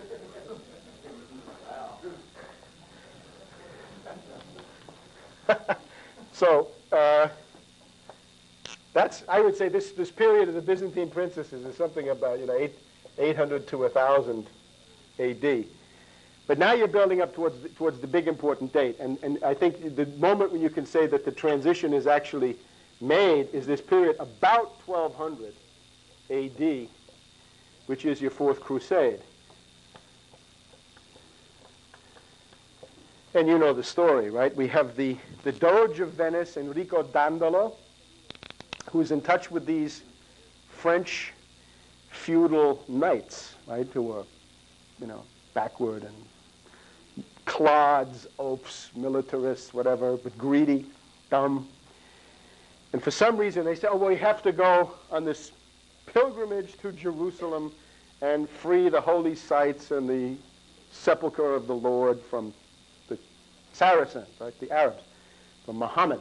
So uh, that's, I would say, this, this period of the Byzantine princesses is something about, you know, eight, eight hundred to one thousand A D. But now you're building up towards the, towards the big important date. And, and I think the moment when you can say that the transition is actually made is this period about twelve hundred A D, which is your Fourth Crusade. And you know the story, right? We have the, the Doge of Venice, Enrico Dandolo, who's in touch with these French feudal knights, right, who are, you know, backward and clods, oafs, militarists, whatever, but greedy, dumb. And for some reason they say, oh, well, we have to go on this pilgrimage to Jerusalem and free the holy sites and the sepulcher of the Lord from the Saracens, right, the Arabs, from Muhammad.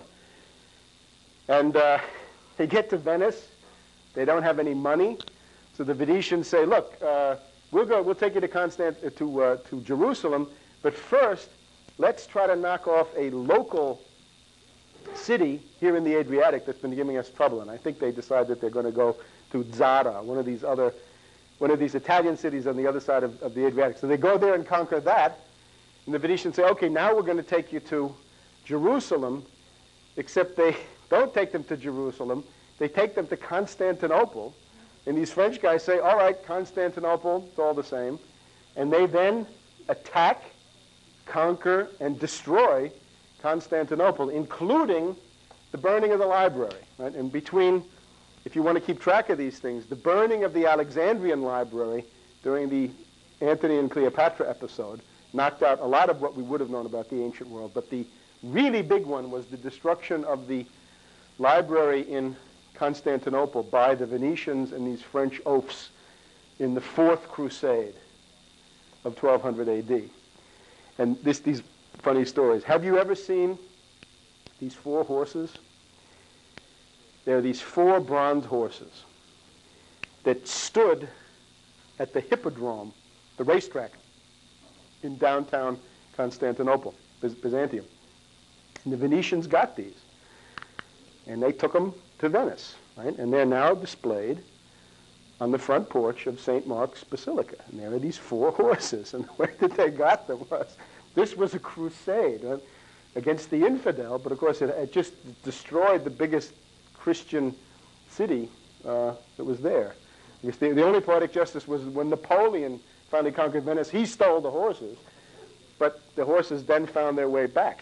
And uh, they get to Venice. They don't have any money. So the Venetians say, look, uh, we'll go, we'll take you to Constant, uh, to, uh, to Jerusalem, but first, let's try to knock off a local city here in the Adriatic that's been giving us trouble. And I think they decide that they're going to go to Zara, one of these other, one of these Italian cities on the other side of, of the Adriatic. So they go there and conquer that. And the Venetians say, okay, now we're going to take you to Jerusalem, except they don't take them to Jerusalem. They take them to Constantinople. And these French guys say, all right, Constantinople, it's all the same. And they then attack, conquer, and destroy Constantinople, including the burning of the library. Right? And between, if you want to keep track of these things, the burning of the Alexandrian library during the Antony and Cleopatra episode knocked out a lot of what we would have known about the ancient world. But the really big one was the destruction of the library in Constantinople by the Venetians and these French oafs in the Fourth Crusade of twelve hundred A D. And this, these funny stories. Have you ever seen these four horses? There are these four bronze horses that stood at the hippodrome, the racetrack, in downtown Constantinople, Byzantium. And the Venetians got these, and they took them to Venice, right? And they're now displayed on the front porch of Saint Mark's Basilica. And there are these four horses, and the way that they got them was, this was a crusade right, against the infidel, but of course it, it just destroyed the biggest Christian city uh, that was there. I guess the, the only poetic justice was when Napoleon finally conquered Venice, he stole the horses, but the horses then found their way back.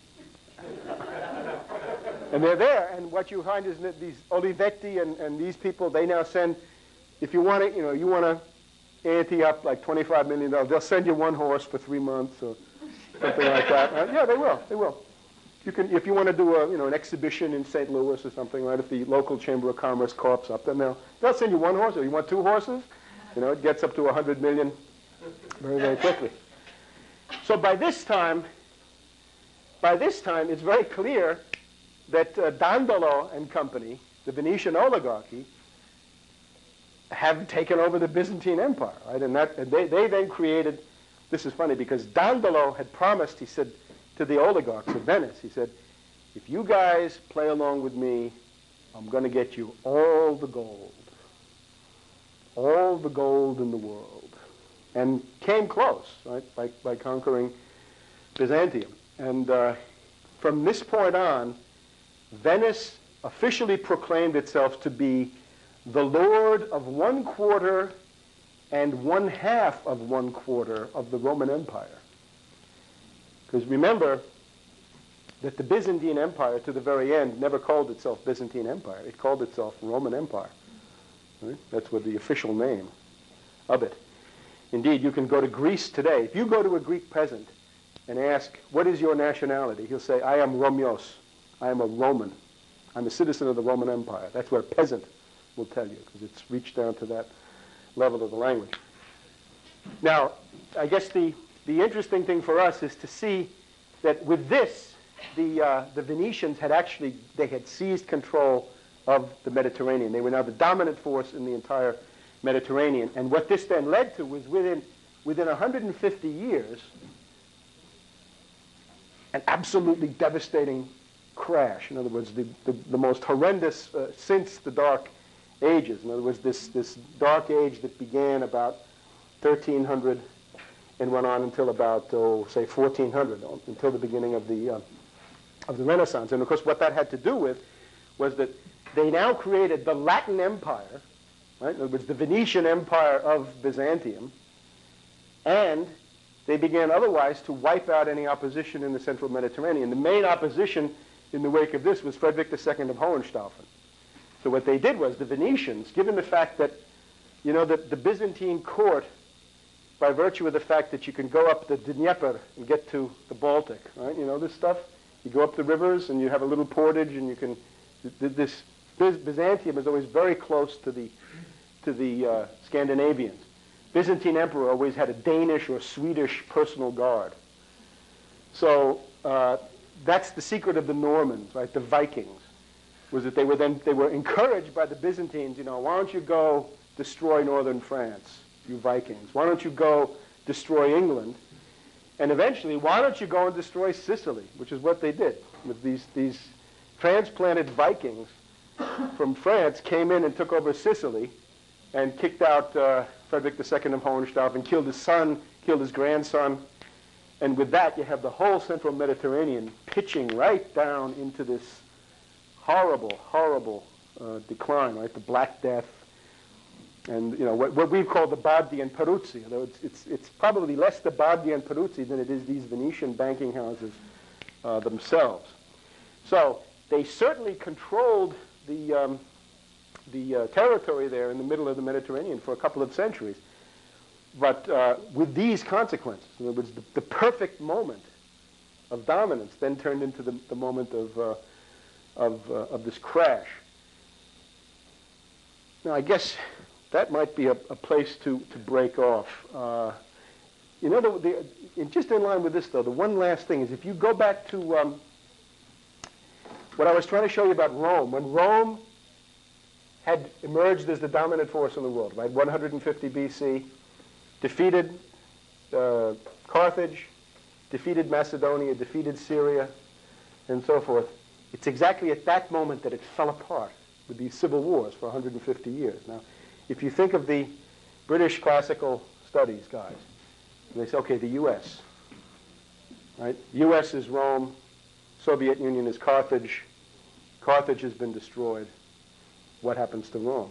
And they're there, and what you find is that these Olivetti and, and these people, they now send, if you want to, you know, you want to ante up like twenty-five million dollars, they'll send you one horse for three months or something like that. Uh, yeah, they will, they will. You can, if you want to do a, you know, an exhibition in Saint Louis or something, right, if the local Chamber of Commerce co-ops up, then they'll, they'll send you one horse, or you want two horses? You know, it gets up to one hundred million very, very quickly. So by this time, by this time, it's very clear that uh, Dandolo and company, the Venetian oligarchy, have taken over the Byzantine Empire, right? And that and they, they then created, this is funny because Dandolo had promised, he said, to the oligarchs of Venice, he said, if you guys play along with me, I'm going to get you all the gold, all the gold in the world. And came close, right, by, by conquering Byzantium. And uh, from this point on, Venice officially proclaimed itself to be the lord of one quarter and one half of one quarter of the Roman Empire. Because remember that the Byzantine Empire, to the very end, never called itself Byzantine Empire. It called itself Roman Empire. Right? That's what the official name of it. Indeed, you can go to Greece today. If you go to a Greek peasant and ask, what is your nationality? He'll say, I am Romios. I am a Roman. I'm a citizen of the Roman Empire. That's what a peasant will tell you, because it's reached down to that level of the language. Now, I guess the, the interesting thing for us is to see that with this, the, uh, the Venetians had actually, they had seized control of the Mediterranean. They were now the dominant force in the entire Mediterranean. And what this then led to was within, within one hundred fifty years, an absolutely devastating crash. In other words, the, the, the most horrendous uh, since the Dark Ages. In other words, this, this Dark Age that began about thirteen hundred and went on until about, oh, say, fourteen hundred, until the beginning of the, uh, of the Renaissance. And of course, what that had to do with was that they now created the Latin Empire, right? In other words, the Venetian Empire of Byzantium, and they began otherwise to wipe out any opposition in the central Mediterranean. The main opposition in the wake of this was Frederick the Second of Hohenstaufen. So what they did was the Venetians, given the fact that, you know, that the Byzantine court, by virtue of the fact that you can go up the Dnieper and get to the Baltic, right? You know this stuff? You go up the rivers and you have a little portage and you can, this, Byzantium is always very close to the, to the uh, Scandinavians. Byzantine emperor always had a Danish or Swedish personal guard. So uh, that's the secret of the Normans, right? The Vikings, was that they were then they were encouraged by the Byzantines. You know, why don't you go destroy northern France, you Vikings? Why don't you go destroy England? And eventually, why don't you go and destroy Sicily, which is what they did with these these transplanted Vikings from France came in and took over Sicily and kicked out uh, Frederick the Second of Hohenstaufen, killed his son, killed his grandson. And with that, you have the whole central Mediterranean pitching right down into this horrible, horrible uh, decline, right? The Black Death. And, you know, what, what we've called the Bardi and Peruzzi, although it's, it's, it's probably less the Bardi and Peruzzi than it is these Venetian banking houses uh, themselves. So they certainly controlled the, um, the uh, territory there in the middle of the Mediterranean for a couple of centuries. But uh, with these consequences, in other words, the, the perfect moment of dominance then turned into the, the moment of, uh, of, uh, of this crash. Now, I guess that might be a, a place to, to break off. Uh, you know, the, the, in, just in line with this, though, the one last thing is if you go back to um, what I was trying to show you about Rome, when Rome had emerged as the dominant force in the world, right, one hundred fifty B C, defeated uh, Carthage, defeated Macedonia, defeated Syria, and so forth. It's exactly at that moment that it fell apart with these civil wars for one hundred fifty years. Now, if you think of the British classical studies guys, they say, okay, the U S, right? U S is Rome, Soviet Union is Carthage, Carthage has been destroyed. What happens to Rome?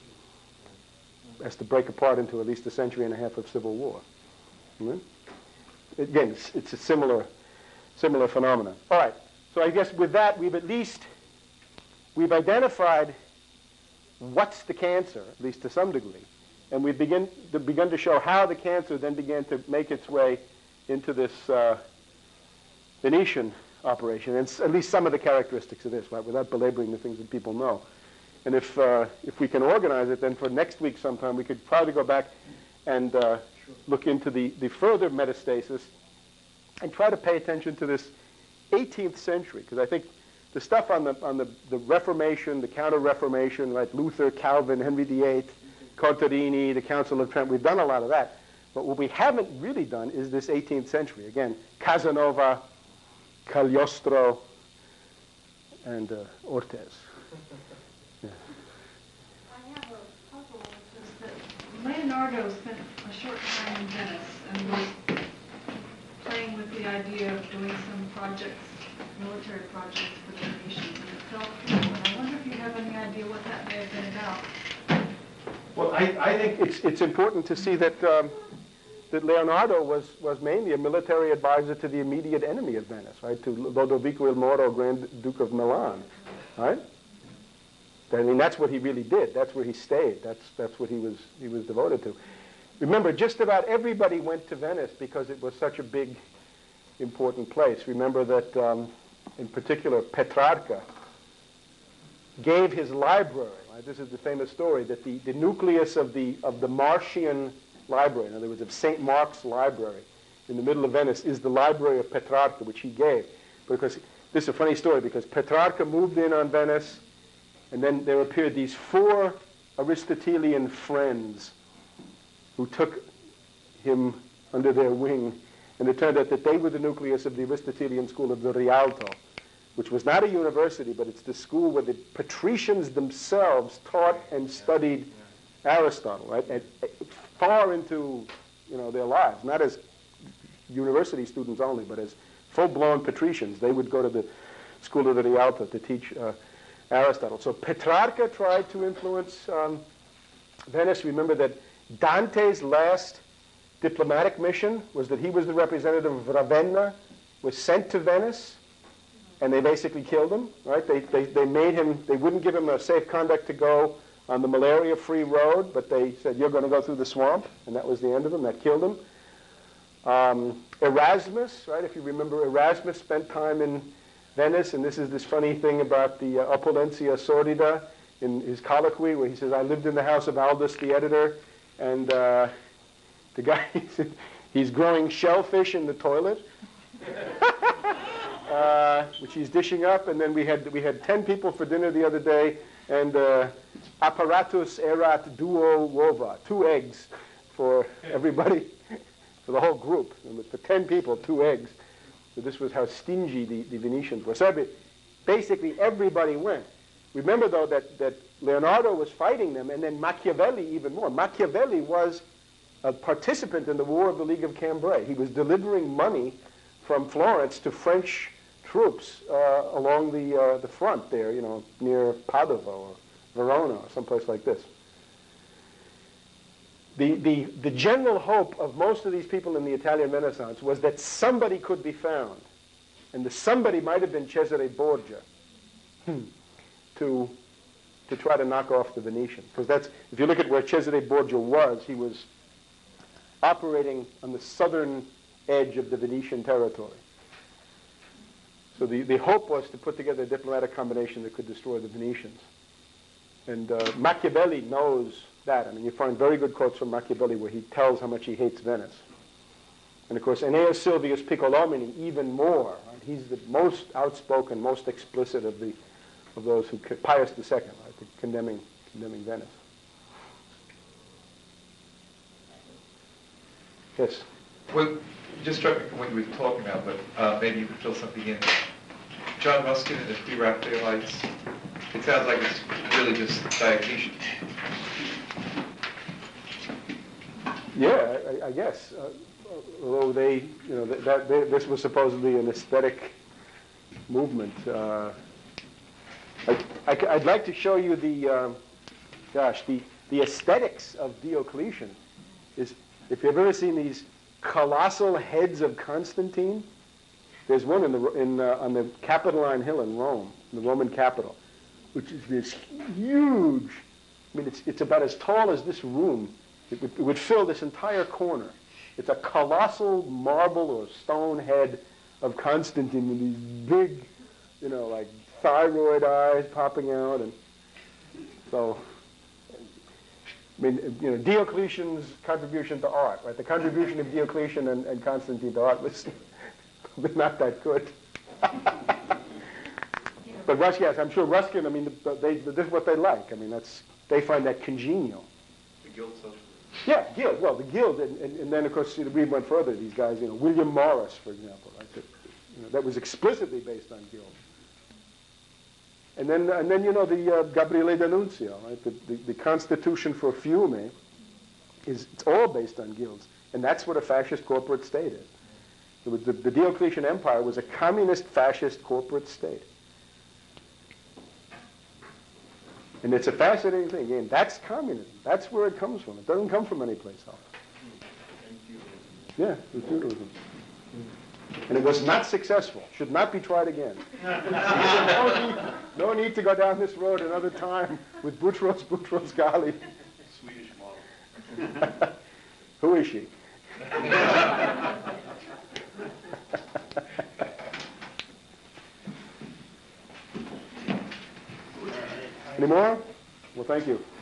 It has to break apart into at least a century and a half of civil war. Mm-hmm. Again, it's, it's a similar, similar phenomenon. All right, so I guess with that, we've at least, we've identified what's the cancer, at least to some degree, and we've begin to, begun to show how the cancer then began to make its way into this uh, Venetian operation, and at least some of the characteristics of this, right, without belaboring the things that people know. And if, uh, if we can organize it, then for next week sometime, we could probably go back and uh, look into the, the further metastasis and try to pay attention to this eighteenth century, because I think the stuff on the, on the, the Reformation, the Counter-Reformation, right, Luther, Calvin, Henry the Eighth, Contarini, the Council of Trent, we've done a lot of that. But what we haven't really done is this eighteenth century. Again, Casanova, Cagliostro, and uh, Ortez. Yeah. I have a puzzle, which is that Leonardo spent a short time in Venice and was playing with the idea of doing some projects, military projects for the Venetians, and it fell through. And I wonder if you have any idea what that may have been about. Well, I, I think it's, it's important to see that, um, that Leonardo was, was mainly a military advisor to the immediate enemy of Venice, right, to Lodovico il Moro, Grand Duke of Milan, right? I mean, that's what he really did. That's where he stayed. That's, that's what he was, he was devoted to. Remember, just about everybody went to Venice because it was such a big, important place. Remember that, um, in particular, Petrarca gave his library, right? This is the famous story, that the, the nucleus of the, of the Martian library, in other words, of Saint Mark's library in the middle of Venice, is the library of Petrarca, which he gave. Because this is a funny story, because Petrarca moved in on Venice, and then there appeared these four Aristotelian friends who took him under their wing, and it turned out that they were the nucleus of the Aristotelian school of the Rialto, which was not a university, but it's the school where the patricians themselves taught and studied Aristotle, right? And far into, you know, their lives, not as university students only, but as full-blown patricians. They would go to the school of the Rialto to teach uh, Aristotle. So Petrarca tried to influence um, Venice. Remember that Dante's last diplomatic mission was that he was the representative of Ravenna, was sent to Venice, and they basically killed him, right? They, they, they made him, they wouldn't give him a safe conduct to go on the malaria-free road, but they said, you're going to go through the swamp, and that was the end of him. That killed him. Um, Erasmus, right? If you remember, Erasmus spent time in Venice, and this is this funny thing about the uh, opulentia sordida in his colloquy, where he says, I lived in the house of Aldus, the editor, and uh, the guy, he's growing shellfish in the toilet, uh, which he's dishing up, and then we had, we had ten people for dinner the other day, and uh, apparatus erat duo ova, two eggs for everybody, for the whole group. And for ten people, two eggs. So this was how stingy the, the Venetians were. So every, basically everybody went. Remember, though, that, that Leonardo was fighting them, and then Machiavelli even more. Machiavelli was a participant in the War of the League of Cambrai. He was delivering money from Florence to French troops uh, along the, uh, the front there, you know, near Padova or Verona or someplace like this. The, the, the general hope of most of these people in the Italian Renaissance was that somebody could be found, and the somebody might have been Cesare Borgia, to, to try to knock off the Venetians. Because that's, if you look at where Cesare Borgia was, he was operating on the southern edge of the Venetian territory. So the, the hope was to put together a diplomatic combination that could destroy the Venetians. And uh, Machiavelli knows that. I mean, you find very good quotes from Machiavelli where he tells how much he hates Venice. And of course, Aeneas Silvius Piccolomini even more. Right? He's the most outspoken, most explicit of the of those who, Pius the Second, right, the condemning, condemning Venice. Yes? Well, just struck me from what you were talking about, but uh, maybe you could fill something in. John Ruskin and the Three Raphaelites, it sounds like it's really just Diocletian. Yeah, I, I guess. Uh, although they, you know, that, that they, this was supposedly an aesthetic movement. Uh, I, I, I'd like to show you the, um, gosh, the, the aesthetics of Diocletian is, if you've ever seen these colossal heads of Constantine, there's one in the, in, uh, on the Capitoline Hill in Rome, the Roman capital, which is this huge, I mean, it's, it's about as tall as this room. It would, it would fill this entire corner. It's a colossal marble or stone head of Constantine with these big, you know, like thyroid eyes popping out. And so, I mean, you know, Diocletian's contribution to art, right? The contribution of Diocletian and, and Constantine to art was not that good. But Ruskin, yes, I'm sure Ruskin, I mean, they, this is what they like. I mean, that's, they find that congenial. The Guild Socialism. Yeah, Guild. Well, the Guild, and, and, and then, of course, you know, we went further. These guys, you know, William Morris, for example, right? That, you know, that was explicitly based on Guild. And then, and then, you know, the uh, Gabriele D'Annunzio, right? The, the, the Constitution for Fiume is, it's all based on guilds, and that's what a fascist corporate state is. It was the, the Diocletian Empire was a communist fascist corporate state. And it's a fascinating thing. Again, that's communism. That's where it comes from. It doesn't come from any place else. Yeah, it was feudalism. And it was not successful. Should not be tried again. no, need, no need to go down this road another time with Boutros Boutros Ghali. Swedish model. Who is she? Any more? Well, thank you.